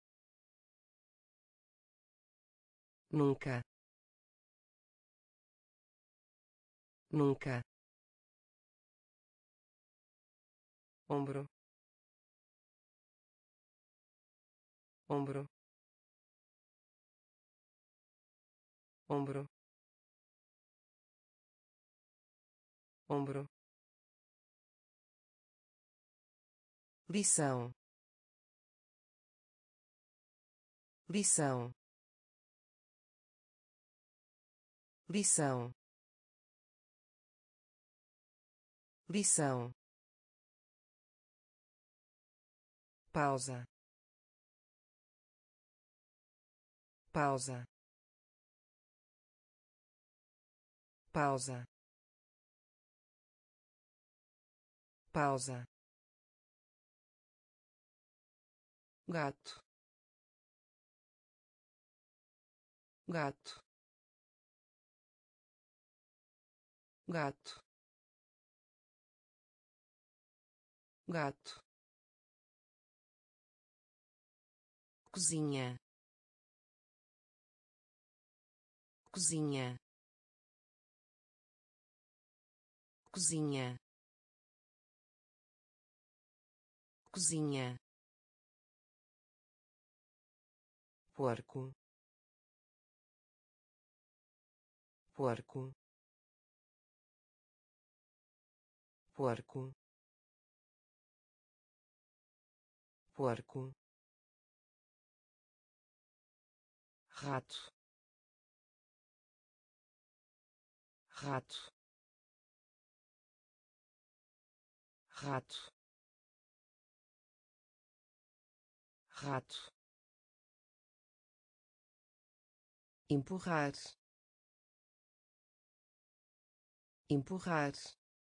nunca, nunca, ombro, ombro, ombro, ombro, lição, lição, lição, lição, pausa, pausa, pausa, pausa, gato, gato, gato, gato, cozinha, cozinha, cozinha, cozinha, porco, porco, porco, porco, rato, rato, rato, rato, empurrar, empurrar,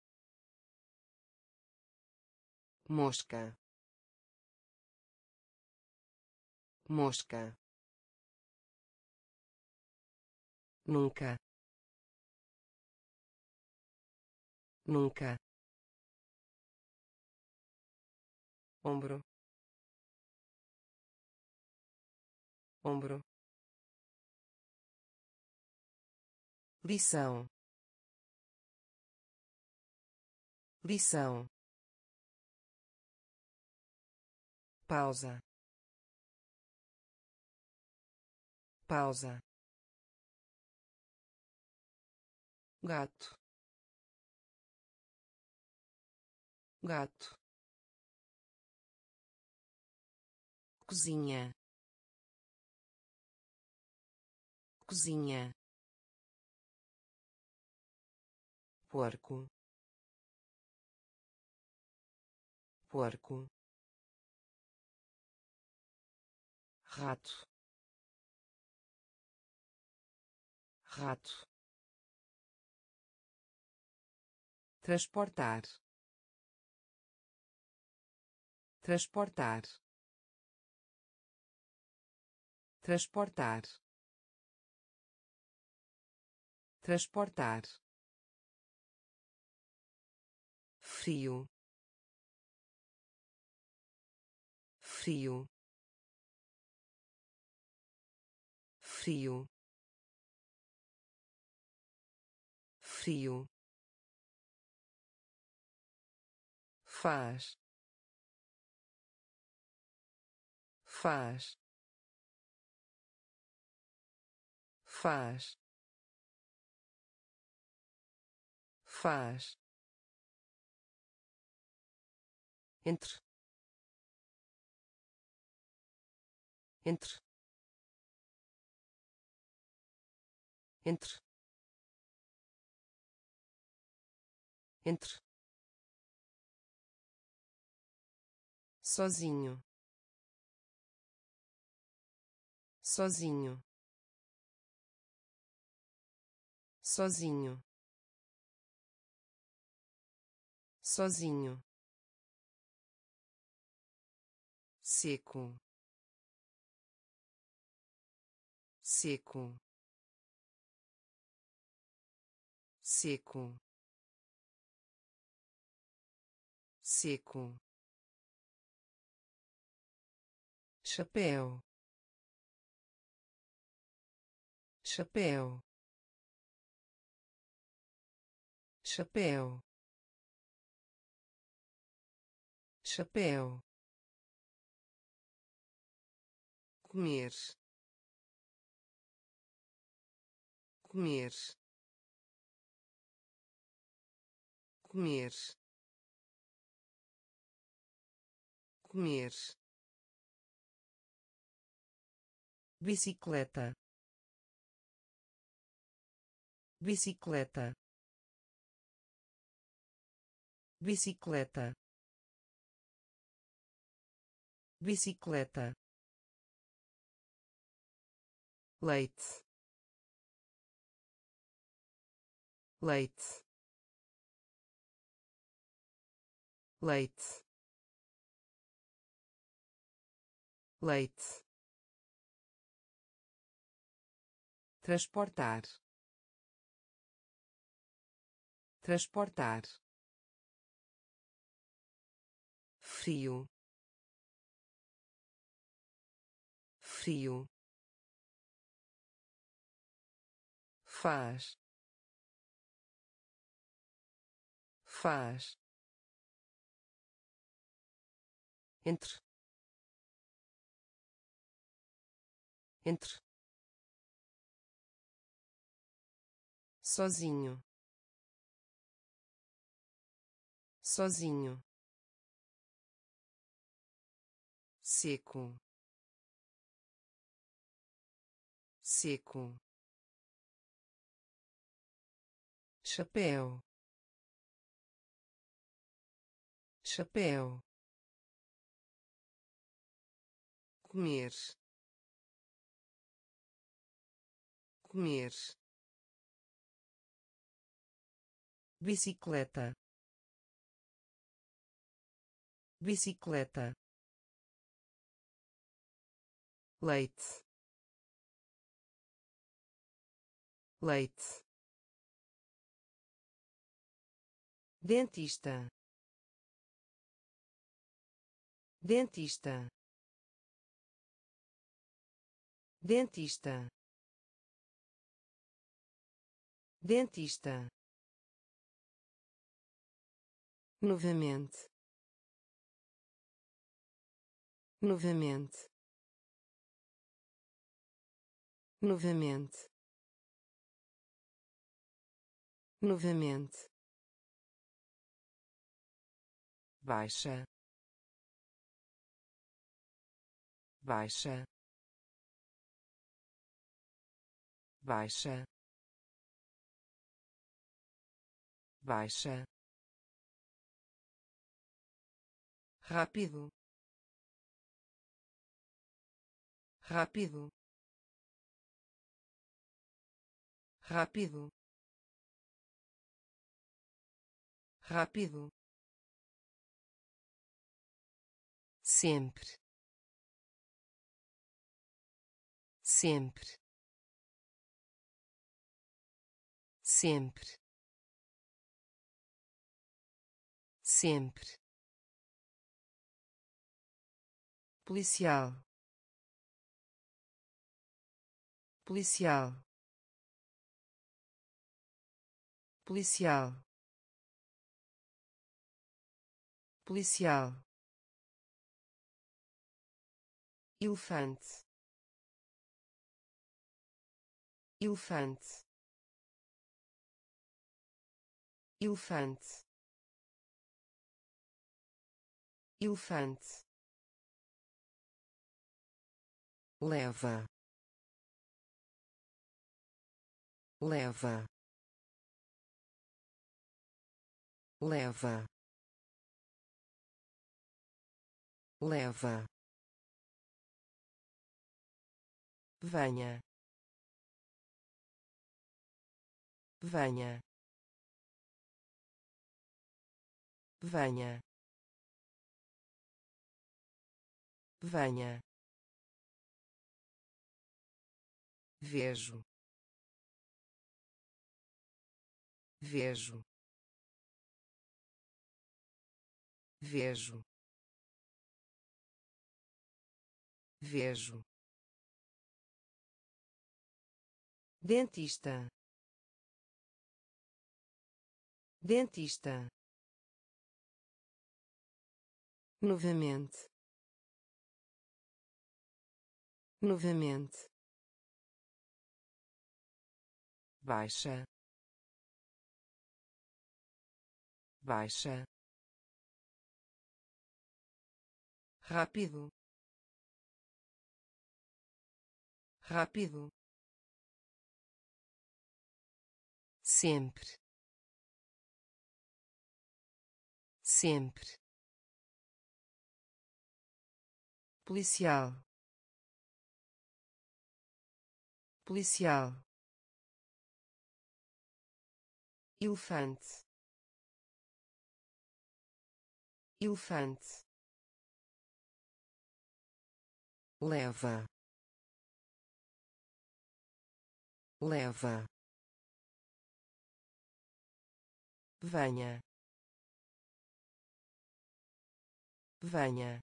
mosca, mosca, nunca, nunca, ombro, ombro, lição, lição, pausa, pausa, gato, gato, cozinha, cozinha, porco, porco, rato, rato, transportar, transportar, transportar, transportar, frio, frio, frio, frio, faz, faz, faz, faz, entre, entre, entre, entre, sozinho, sozinho, sozinho, sozinho, seco, seco, seco, seco, chapéu, chapéu, chapéu, chapéu, comer, comer, comer, comer, bicicleta, bicicleta, bicicleta, bicicleta, leite, leite, leite, leite, transportar, transportar, frio, frio, faz, faz, entre, entre, sozinho, sozinho, seco, seco, chapéu, chapéu, comer, comer, bicicleta, bicicleta, leite, leite, dentista, dentista, dentista, dentista, novamente, novamente, novamente, novamente, baixa, baixa, baixa, baixa, rápido, rápido, rápido, rápido, sempre, sempre, sempre, sempre, policial, policial, policial, policial, elefante, elefante, elefante, elefante, leva, leva, leva, leva, venha, venha, venha, venha, vejo, vejo, vejo, vejo, dentista, dentista, novamente, novamente, baixa, baixa, rápido, rápido, sempre, sempre, policial, policial, elefante, elefante, leva, leva, venha, venha,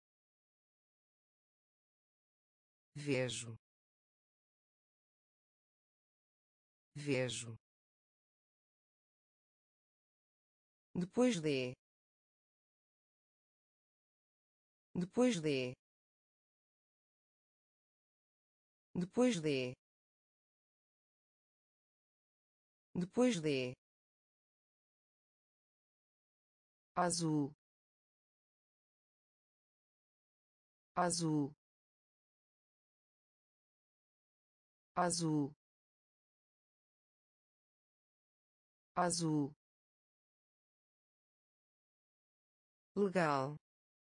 vejo, vejo, depois de, depois de, depois de, depois de, azul, azul, azul, azul, legal,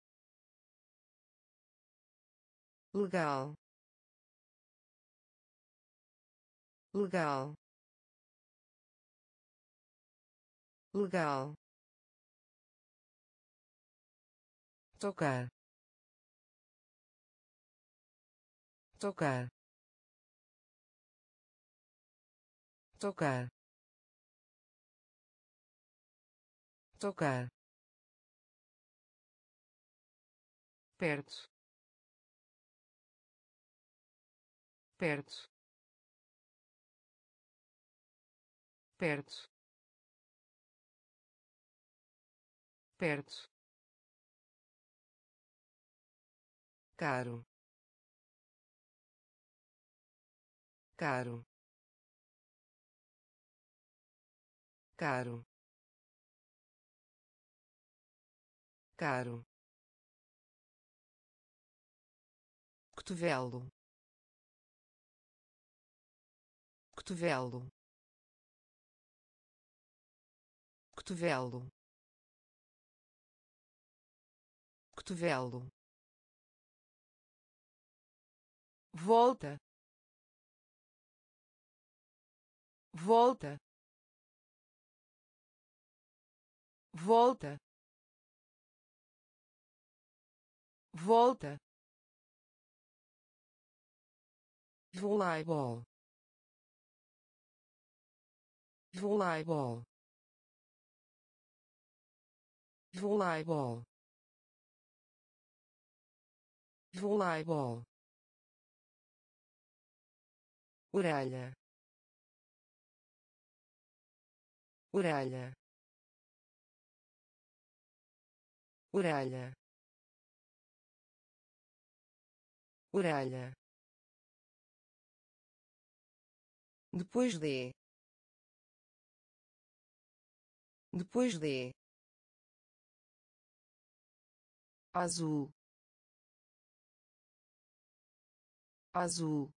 legal, legal, legal, tocar, tocar, tocar, tocar, perto, perto, perto, perto, caro, caro, caro, caro, cotovelo, cotovelo, cotovelo, cotovelo, volta, volta, volta, volta, voleibol, voleibol, voleibol, voleibol, orelha, orelha, orelha, orelha, depois de, depois de, azul, azul,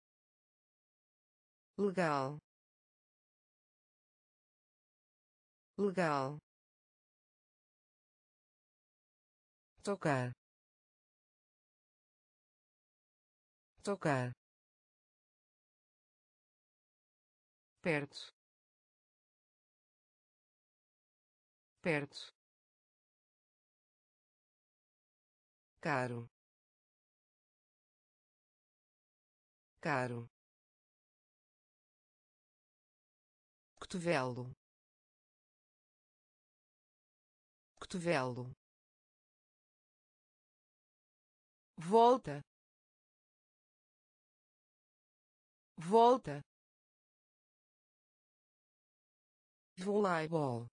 legal, legal, tocar, tocar, perto, perto, caro, caro, cotovelo, cotovelo, volta, volta, voleibol,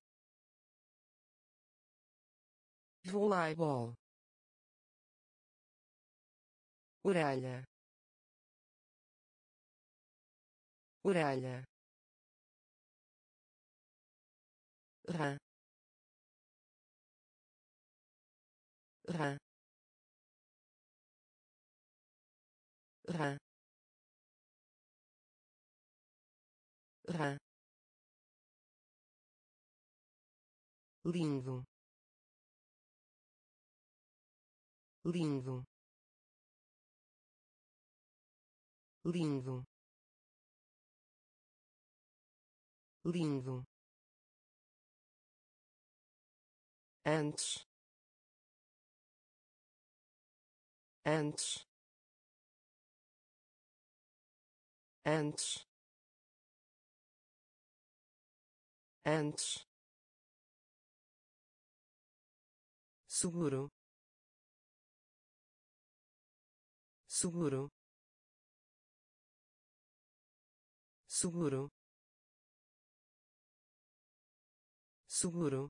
voleibol, orelha, orelha, rã, rã, rã, rã, lindo, lindo, lindo, lindo, antes, antes, antes, antes, seguro, seguro, seguro, seguro,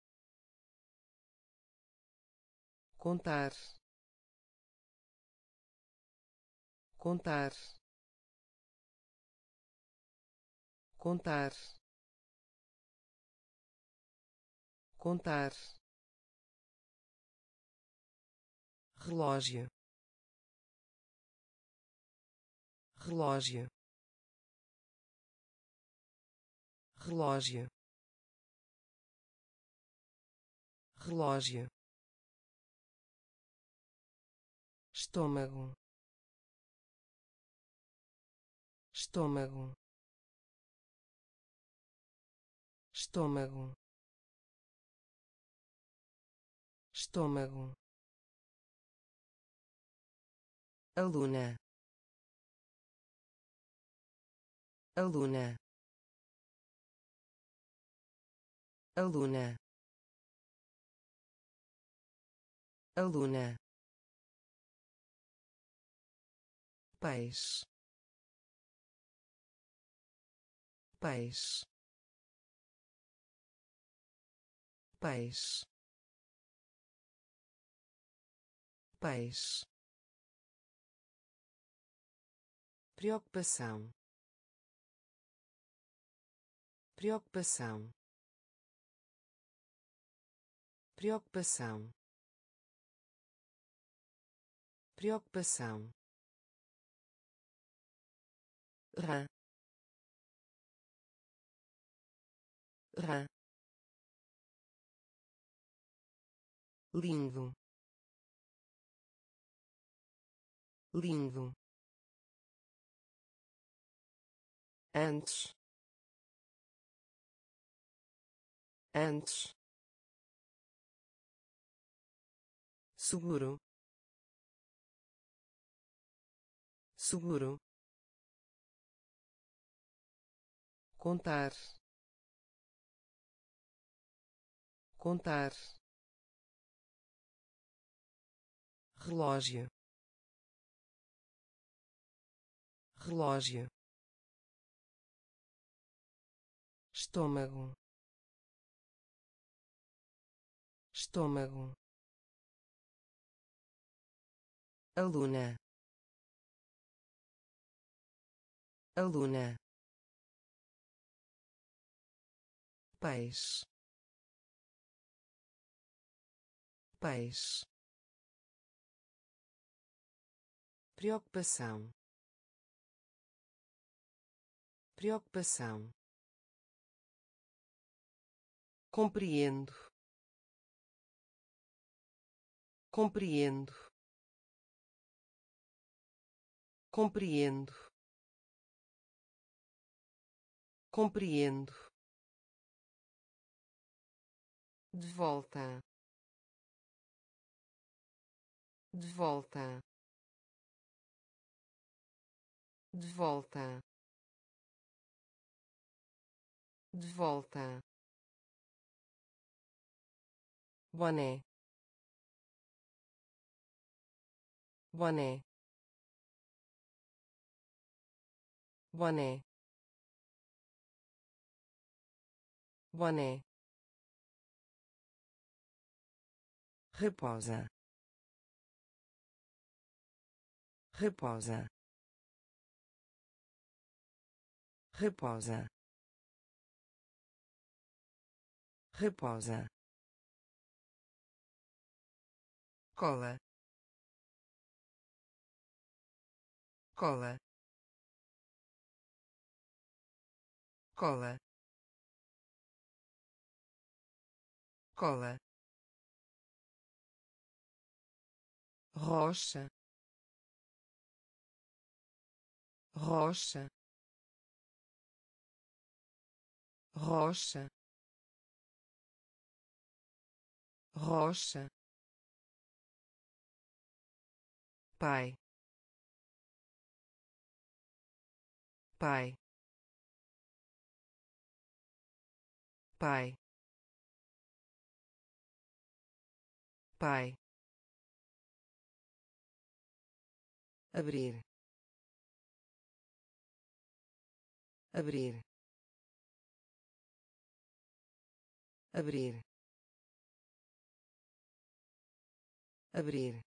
contar, contar, contar, contar, relógio, relógio, relógio, relógio, estômago, estômago, estômago, estômago, aluna, aluna, aluna, aluna, peixe, peixe, peixe, peixe, preocupação, preocupação, preocupação, preocupação, rã, rã, lindo, lindo, antes, antes, seguro, seguro, contar, contar, relógio, relógio, estômago, estômago, aluna, aluna, peixe, peixe, preocupação, preocupação, compreendo, compreendo, compreendo, compreendo, de volta, de volta, de volta, de volta, boné, boné, boné, boné, repousa, repousa, repousa, repousa, cola, cola, cola, cola, rocha, rocha, rocha, rocha, pai, pai, pai, pai, abrir, abrir, abrir, abrir,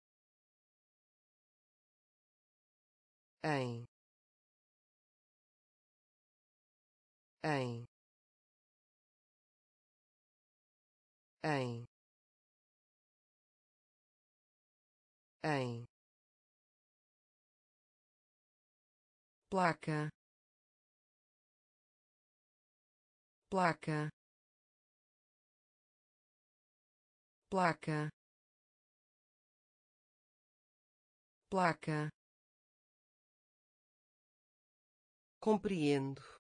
em, em, em, em, placa, placa, placa, placa, compreendo,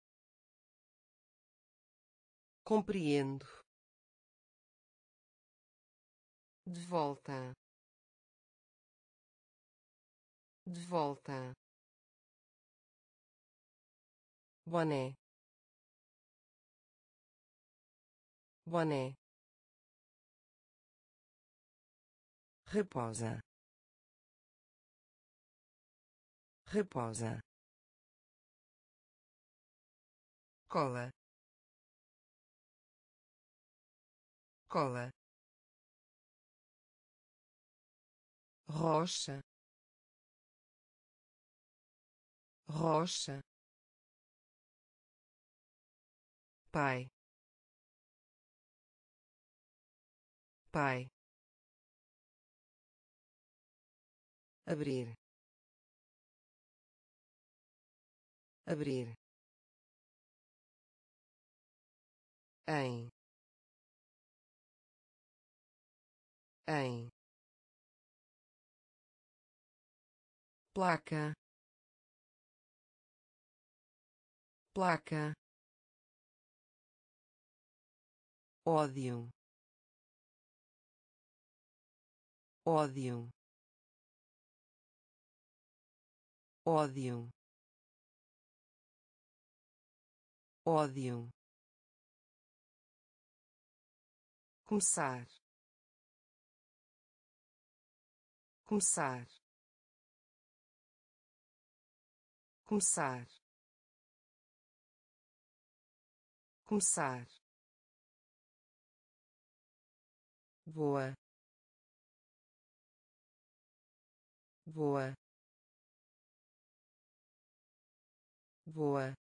compreendo, de volta, de volta, boné, boné, repousa, repousa, cola, cola, rocha, rocha, pai, pai, abrir, abrir, em, em, placa, placa, ódio, ódio, ódio, ódio, começar, começar, começar, começar, voa, voa, voa,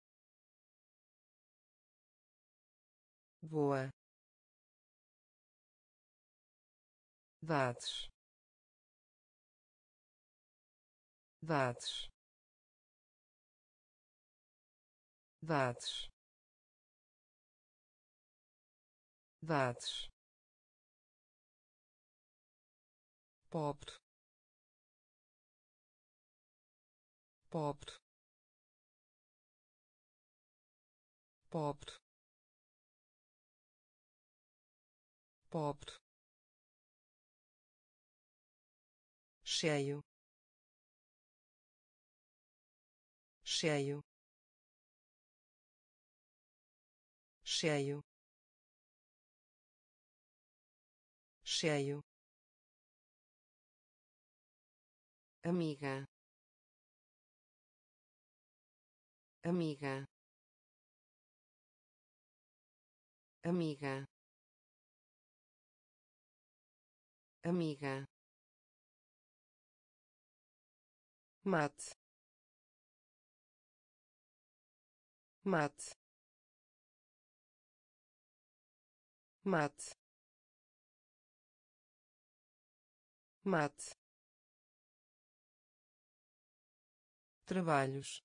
voa, dados, dados, dados, dados, pobre, pobre, pobre, pobre, cheio, cheio, cheio, cheio, amiga, amiga, amiga, amiga, mate, mate, mate, mate, trabalhos,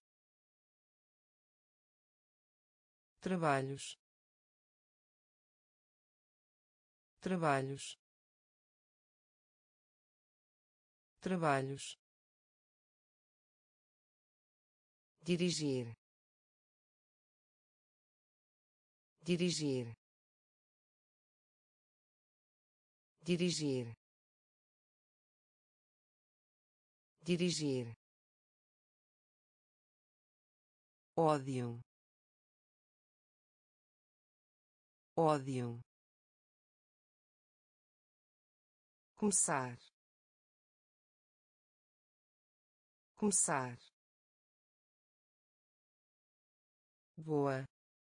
trabalhos, trabalhos, trabalhos, dirigir, dirigir, dirigir, dirigir, ódio, ódio, começar, começar, voa,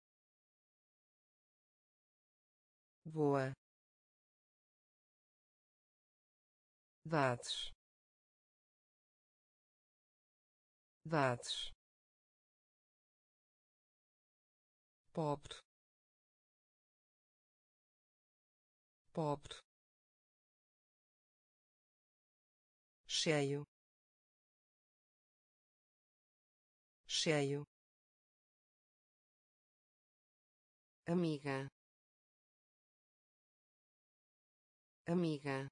voa, dados, dados, pobre, pobre, cheio, cheio, amiga, amiga,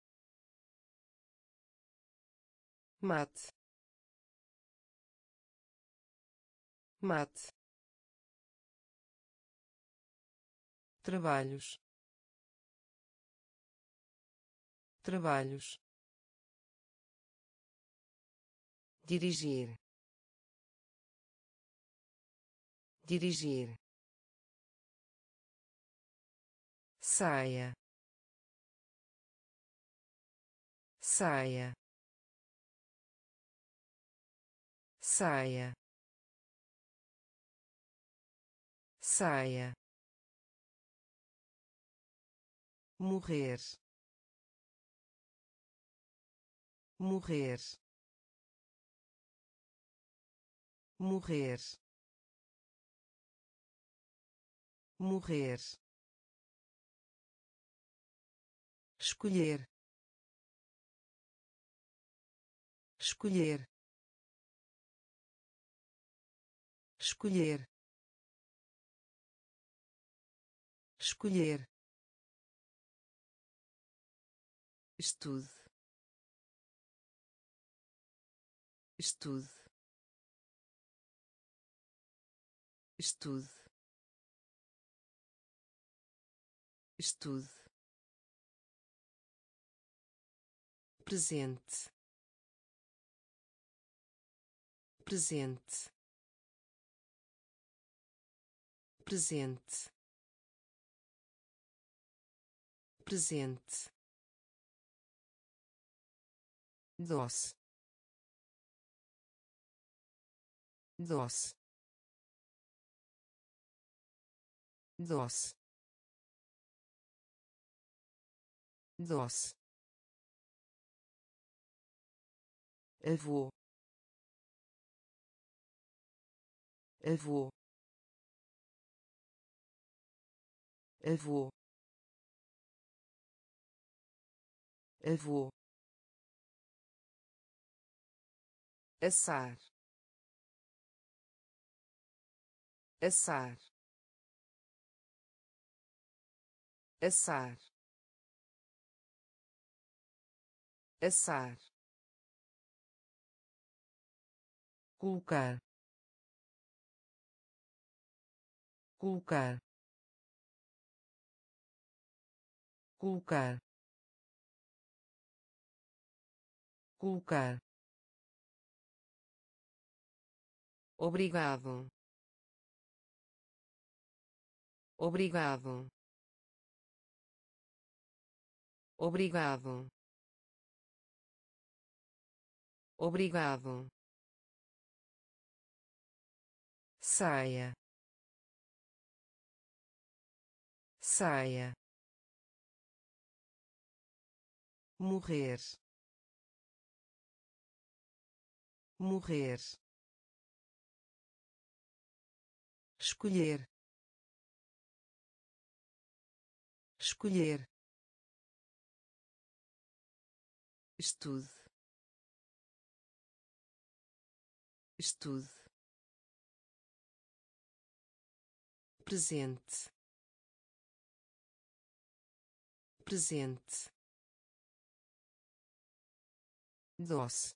mate, mate, trabalhos, trabalhos, dirigir, dirigir, saia, saia, saia, saia, morrer, morrer, morrer, morrer, escolher, escolher, escolher, escolher, estude, estude, estude, estude, presente, presente, presente, presente, doce, doce, doce, doce, avô, avô, avô, avô, assar, assar, assar, assar, colocar, colocar, colocar, colocar, obrigado, obrigado, obrigado, obrigado, saia, saia, morrer, morrer, escolher, escolher, estude, estude, presente, presente, doce,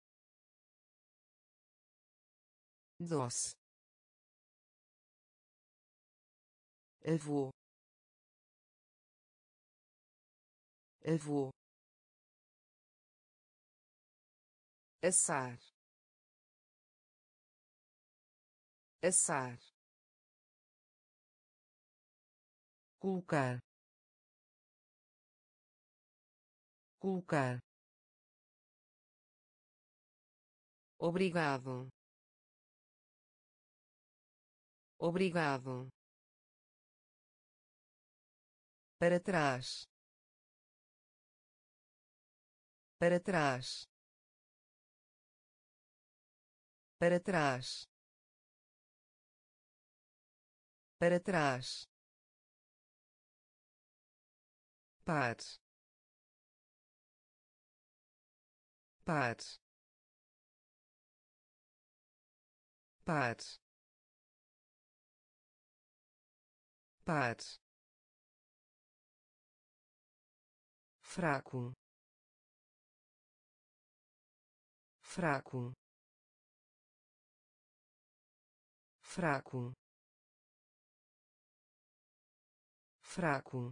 doce, avô, avô, assar, assar, colocar, colocar, obrigado, obrigado, para trás, para trás, para trás, para trás, par, par, par, par, fraco, fraco, fraco, fraco,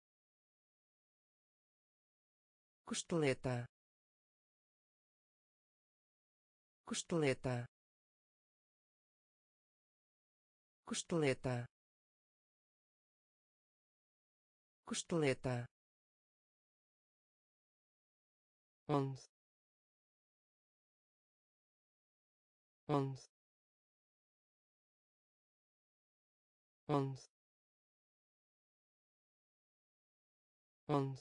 costeleta, costeleta, costeleta, costeleta, onde, onde, onde, onde,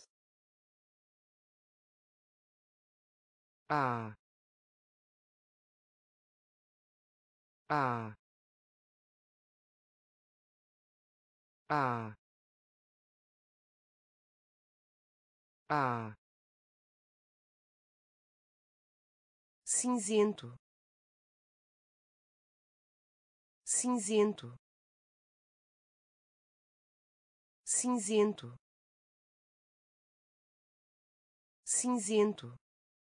ah, ah, ah, ah, cinzento, cinzento, cinzento, cinzento,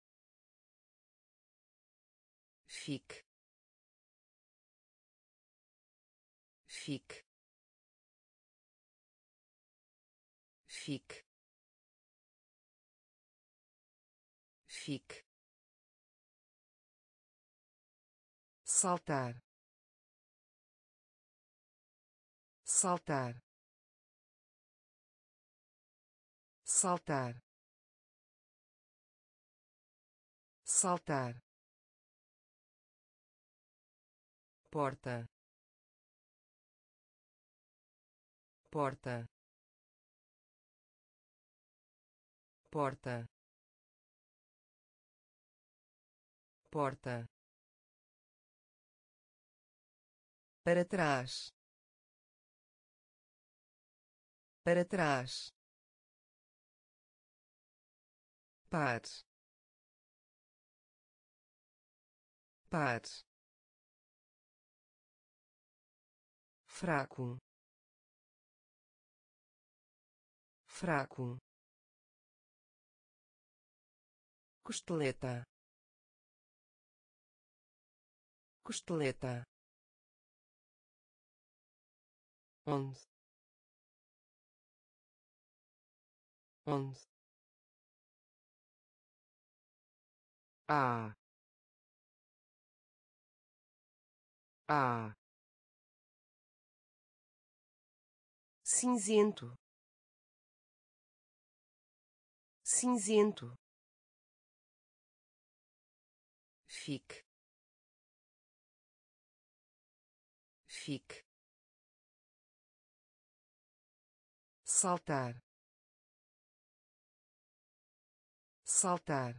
fique, fique, fique, fique, saltar, saltar, saltar, saltar, porta, porta, porta, porta, para trás, para trás, par, par, fraco, fraco, costeleta, costeleta, onde, onde, ah, ah, cinzento, cinzento, fique, fique, saltar, saltar,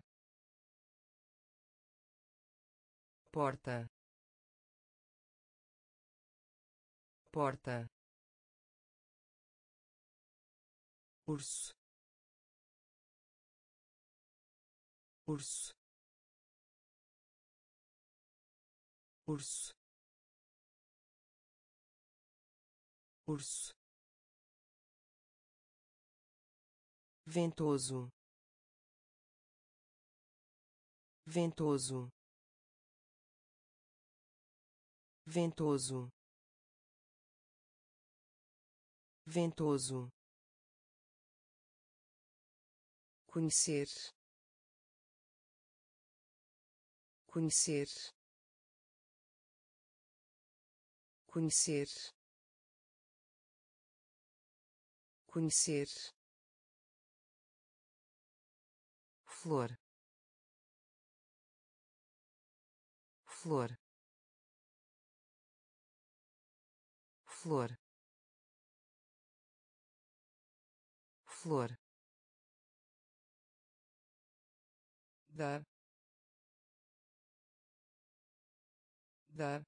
porta, porta, urso, urso, urso, urso, ventoso, ventoso, ventoso, ventoso, conhecer, conhecer, conhecer, conhecer, flor, flor, flor, flor, dar, dar,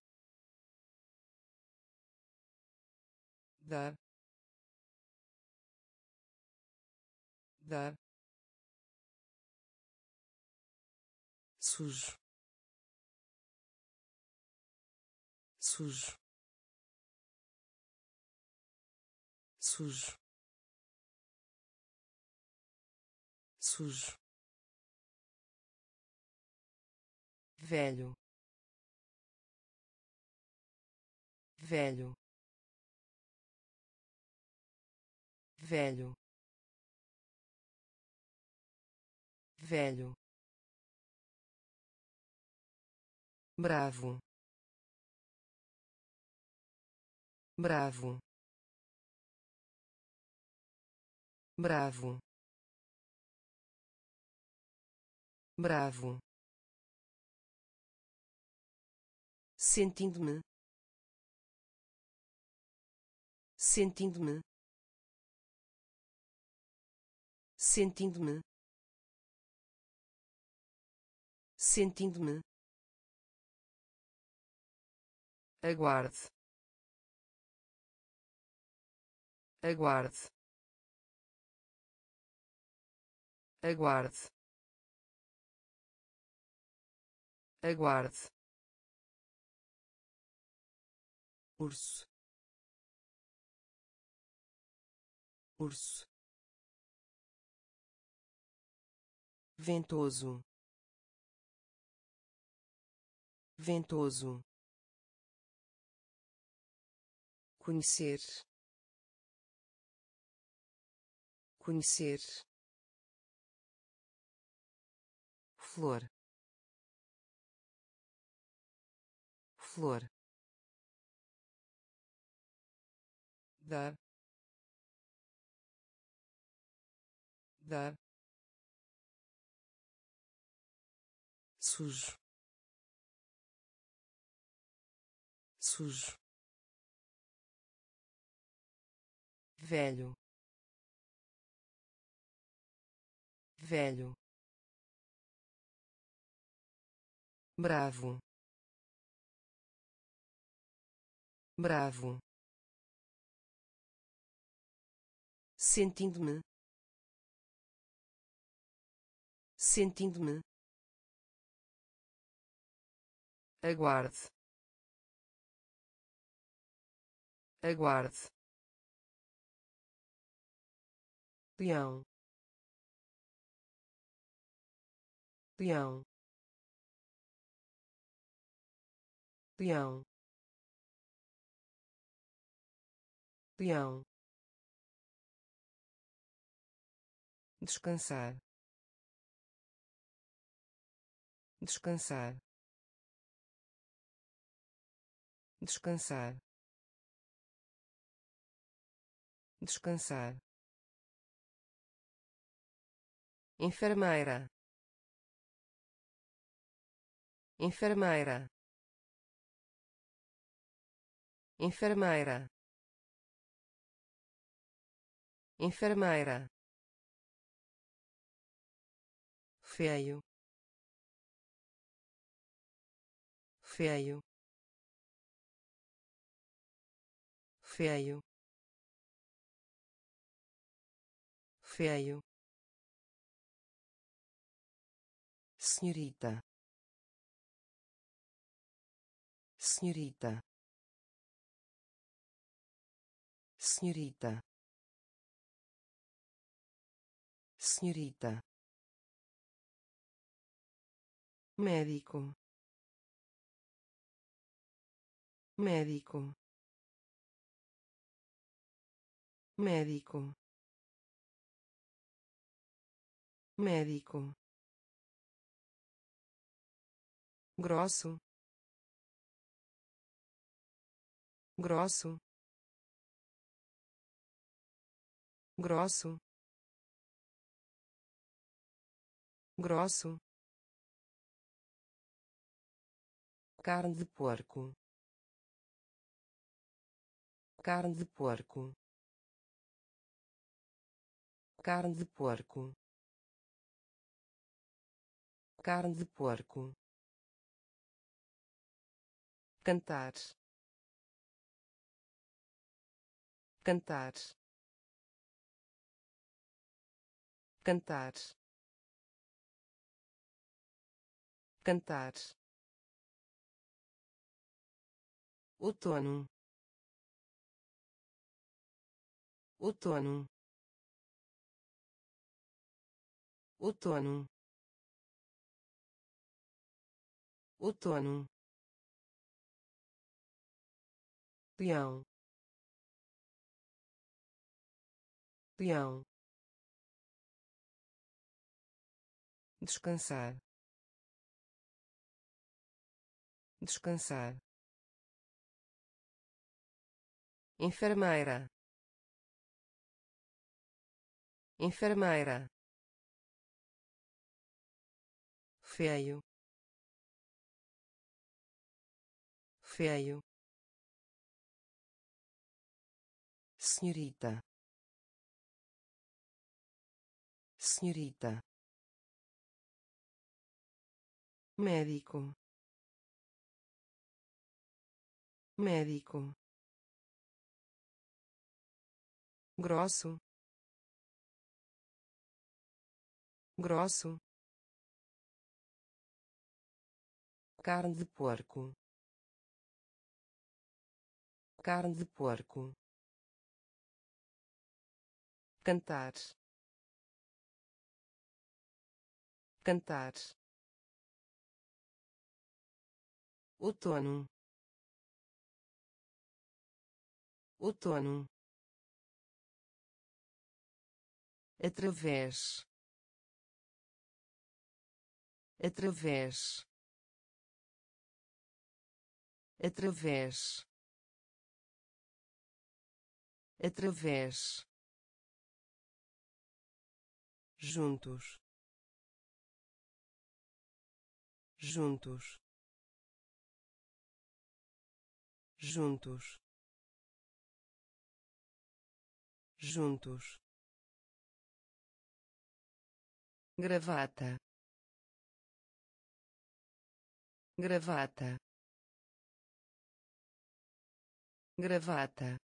dar, dar, sujo, sujo, sujo, sujo, velho, velho, velho, velho, bravo, bravo, bravo, bravo, sentindo-me, sentindo-me, sentindo-me, sentindo-me, aguarde, aguarde, aguarde, aguarde, urso, urso, ventoso, ventoso, conhecer, conhecer, flor, flor, dar, dar, sujo, sujo, velho, velho, bravo, bravo, sentindo-me, sentindo-me, aguarde, aguarde, leão, leão, leão, leão, descansar, descansar, descansar, descansar, enfermeira, enfermeira, enfermeira, enfermeira, feio, feio, feio, feio, senhorita, senhorita, senhorita, senhorita, médico, médico, médico, médico, grosso, grosso, grosso, grosso, carne de porco, carne de porco, carne de porco, carne de porco, cantar, cantar, cantar, cantar, outono, outono, outono, outono, leão, leão, descansar, descansar, enfermeira, enfermeira, feio, feio, senhorita, senhorita, médico, médico, grosso, grosso, carne de porco, carne de porco, cantar, cantar, outono, outono, através, através, através, através, juntos, juntos, juntos, juntos, gravata, gravata, gravata,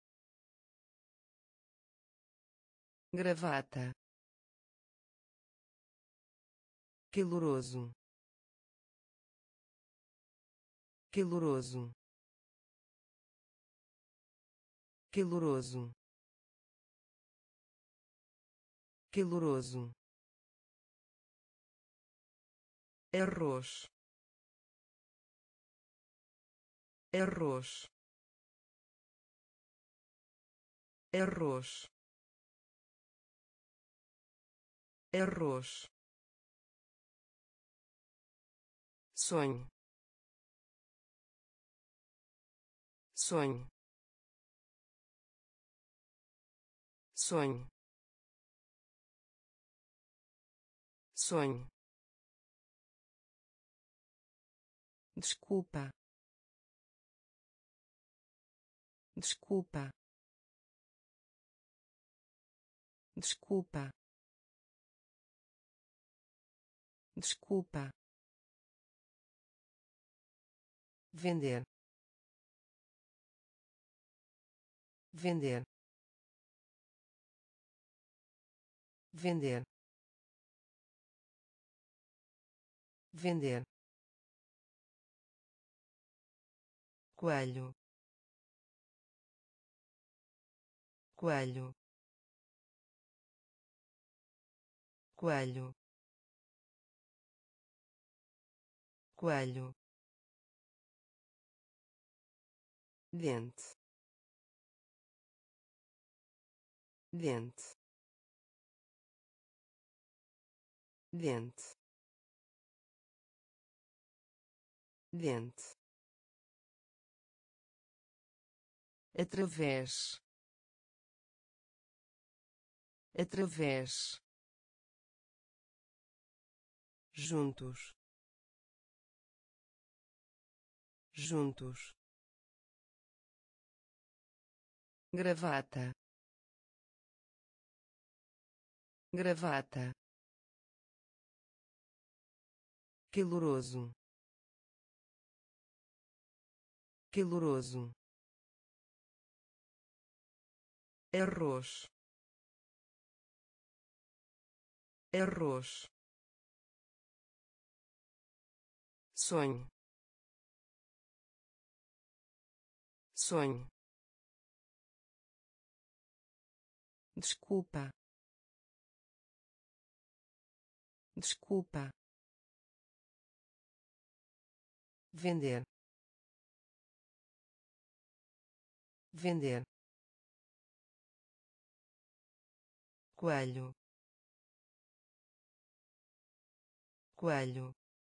gravata, caloroso, caloroso, caloroso, caloroso, arroz, arroz, arroz, arroz, sonho, sonho, sonho, sonho, desculpa, desculpa, desculpa, desculpa, vender, vender, vender, vender, coelho, coelho, coelho, coelho, dente, dente, dente, dente, através, através, juntos, juntos, gravata, gravata, caloroso, caloroso, arroz, arroz, sonho, sonho, desculpa, desculpa, vender, vender, coelho, coelho,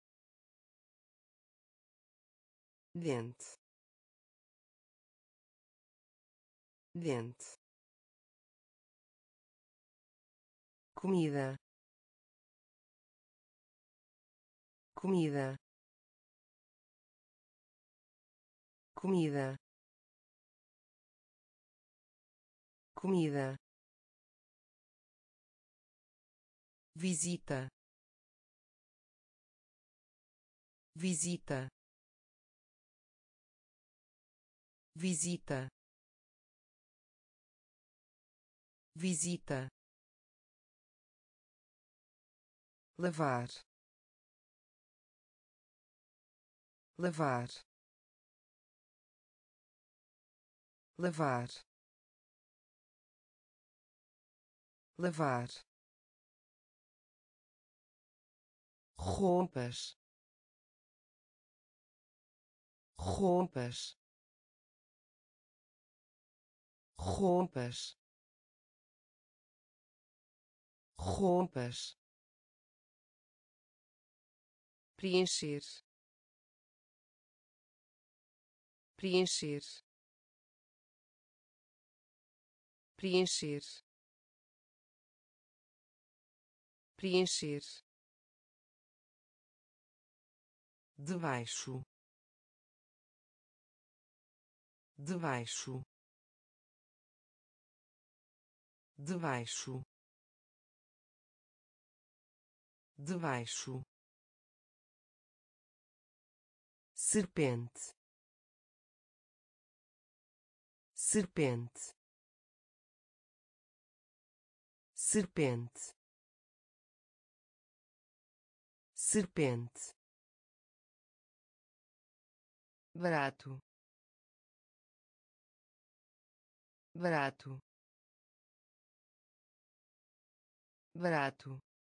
dente, dente, comida, comida, comida, comida, visita, visita, visita, visita, lavar, lavar, lavar, lavar, roupas, roupas, roupas, roupas, preencher, preencher, preencher, preencher, debaixo, debaixo, debaixo, debaixo, serpente, serpente, serpente, serpente, barato, barato, barato,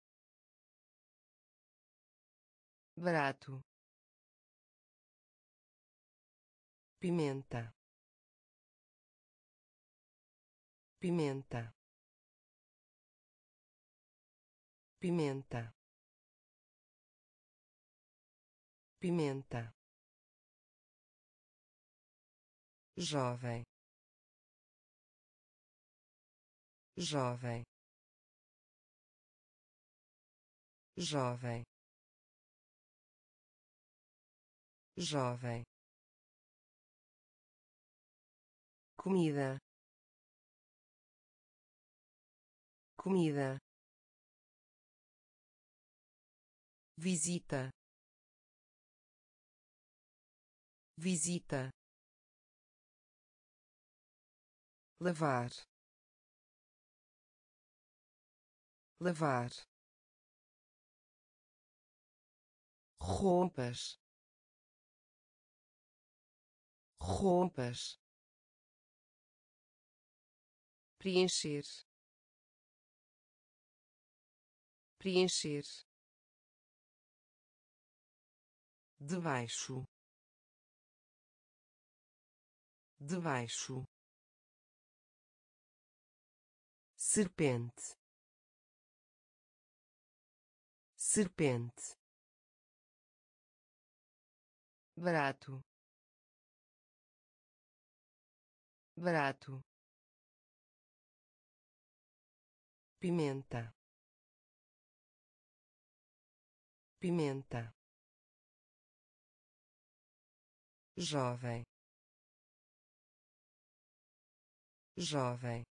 barato, pimenta, pimenta, pimenta, pimenta, jovem, jovem, jovem, jovem, comida, comida, visita, visita, lavar, lavar, roupas, roupas, preencher, preencher, debaixo, debaixo, serpente, serpente, barato, barato, pimenta, pimenta, jovem, jovem,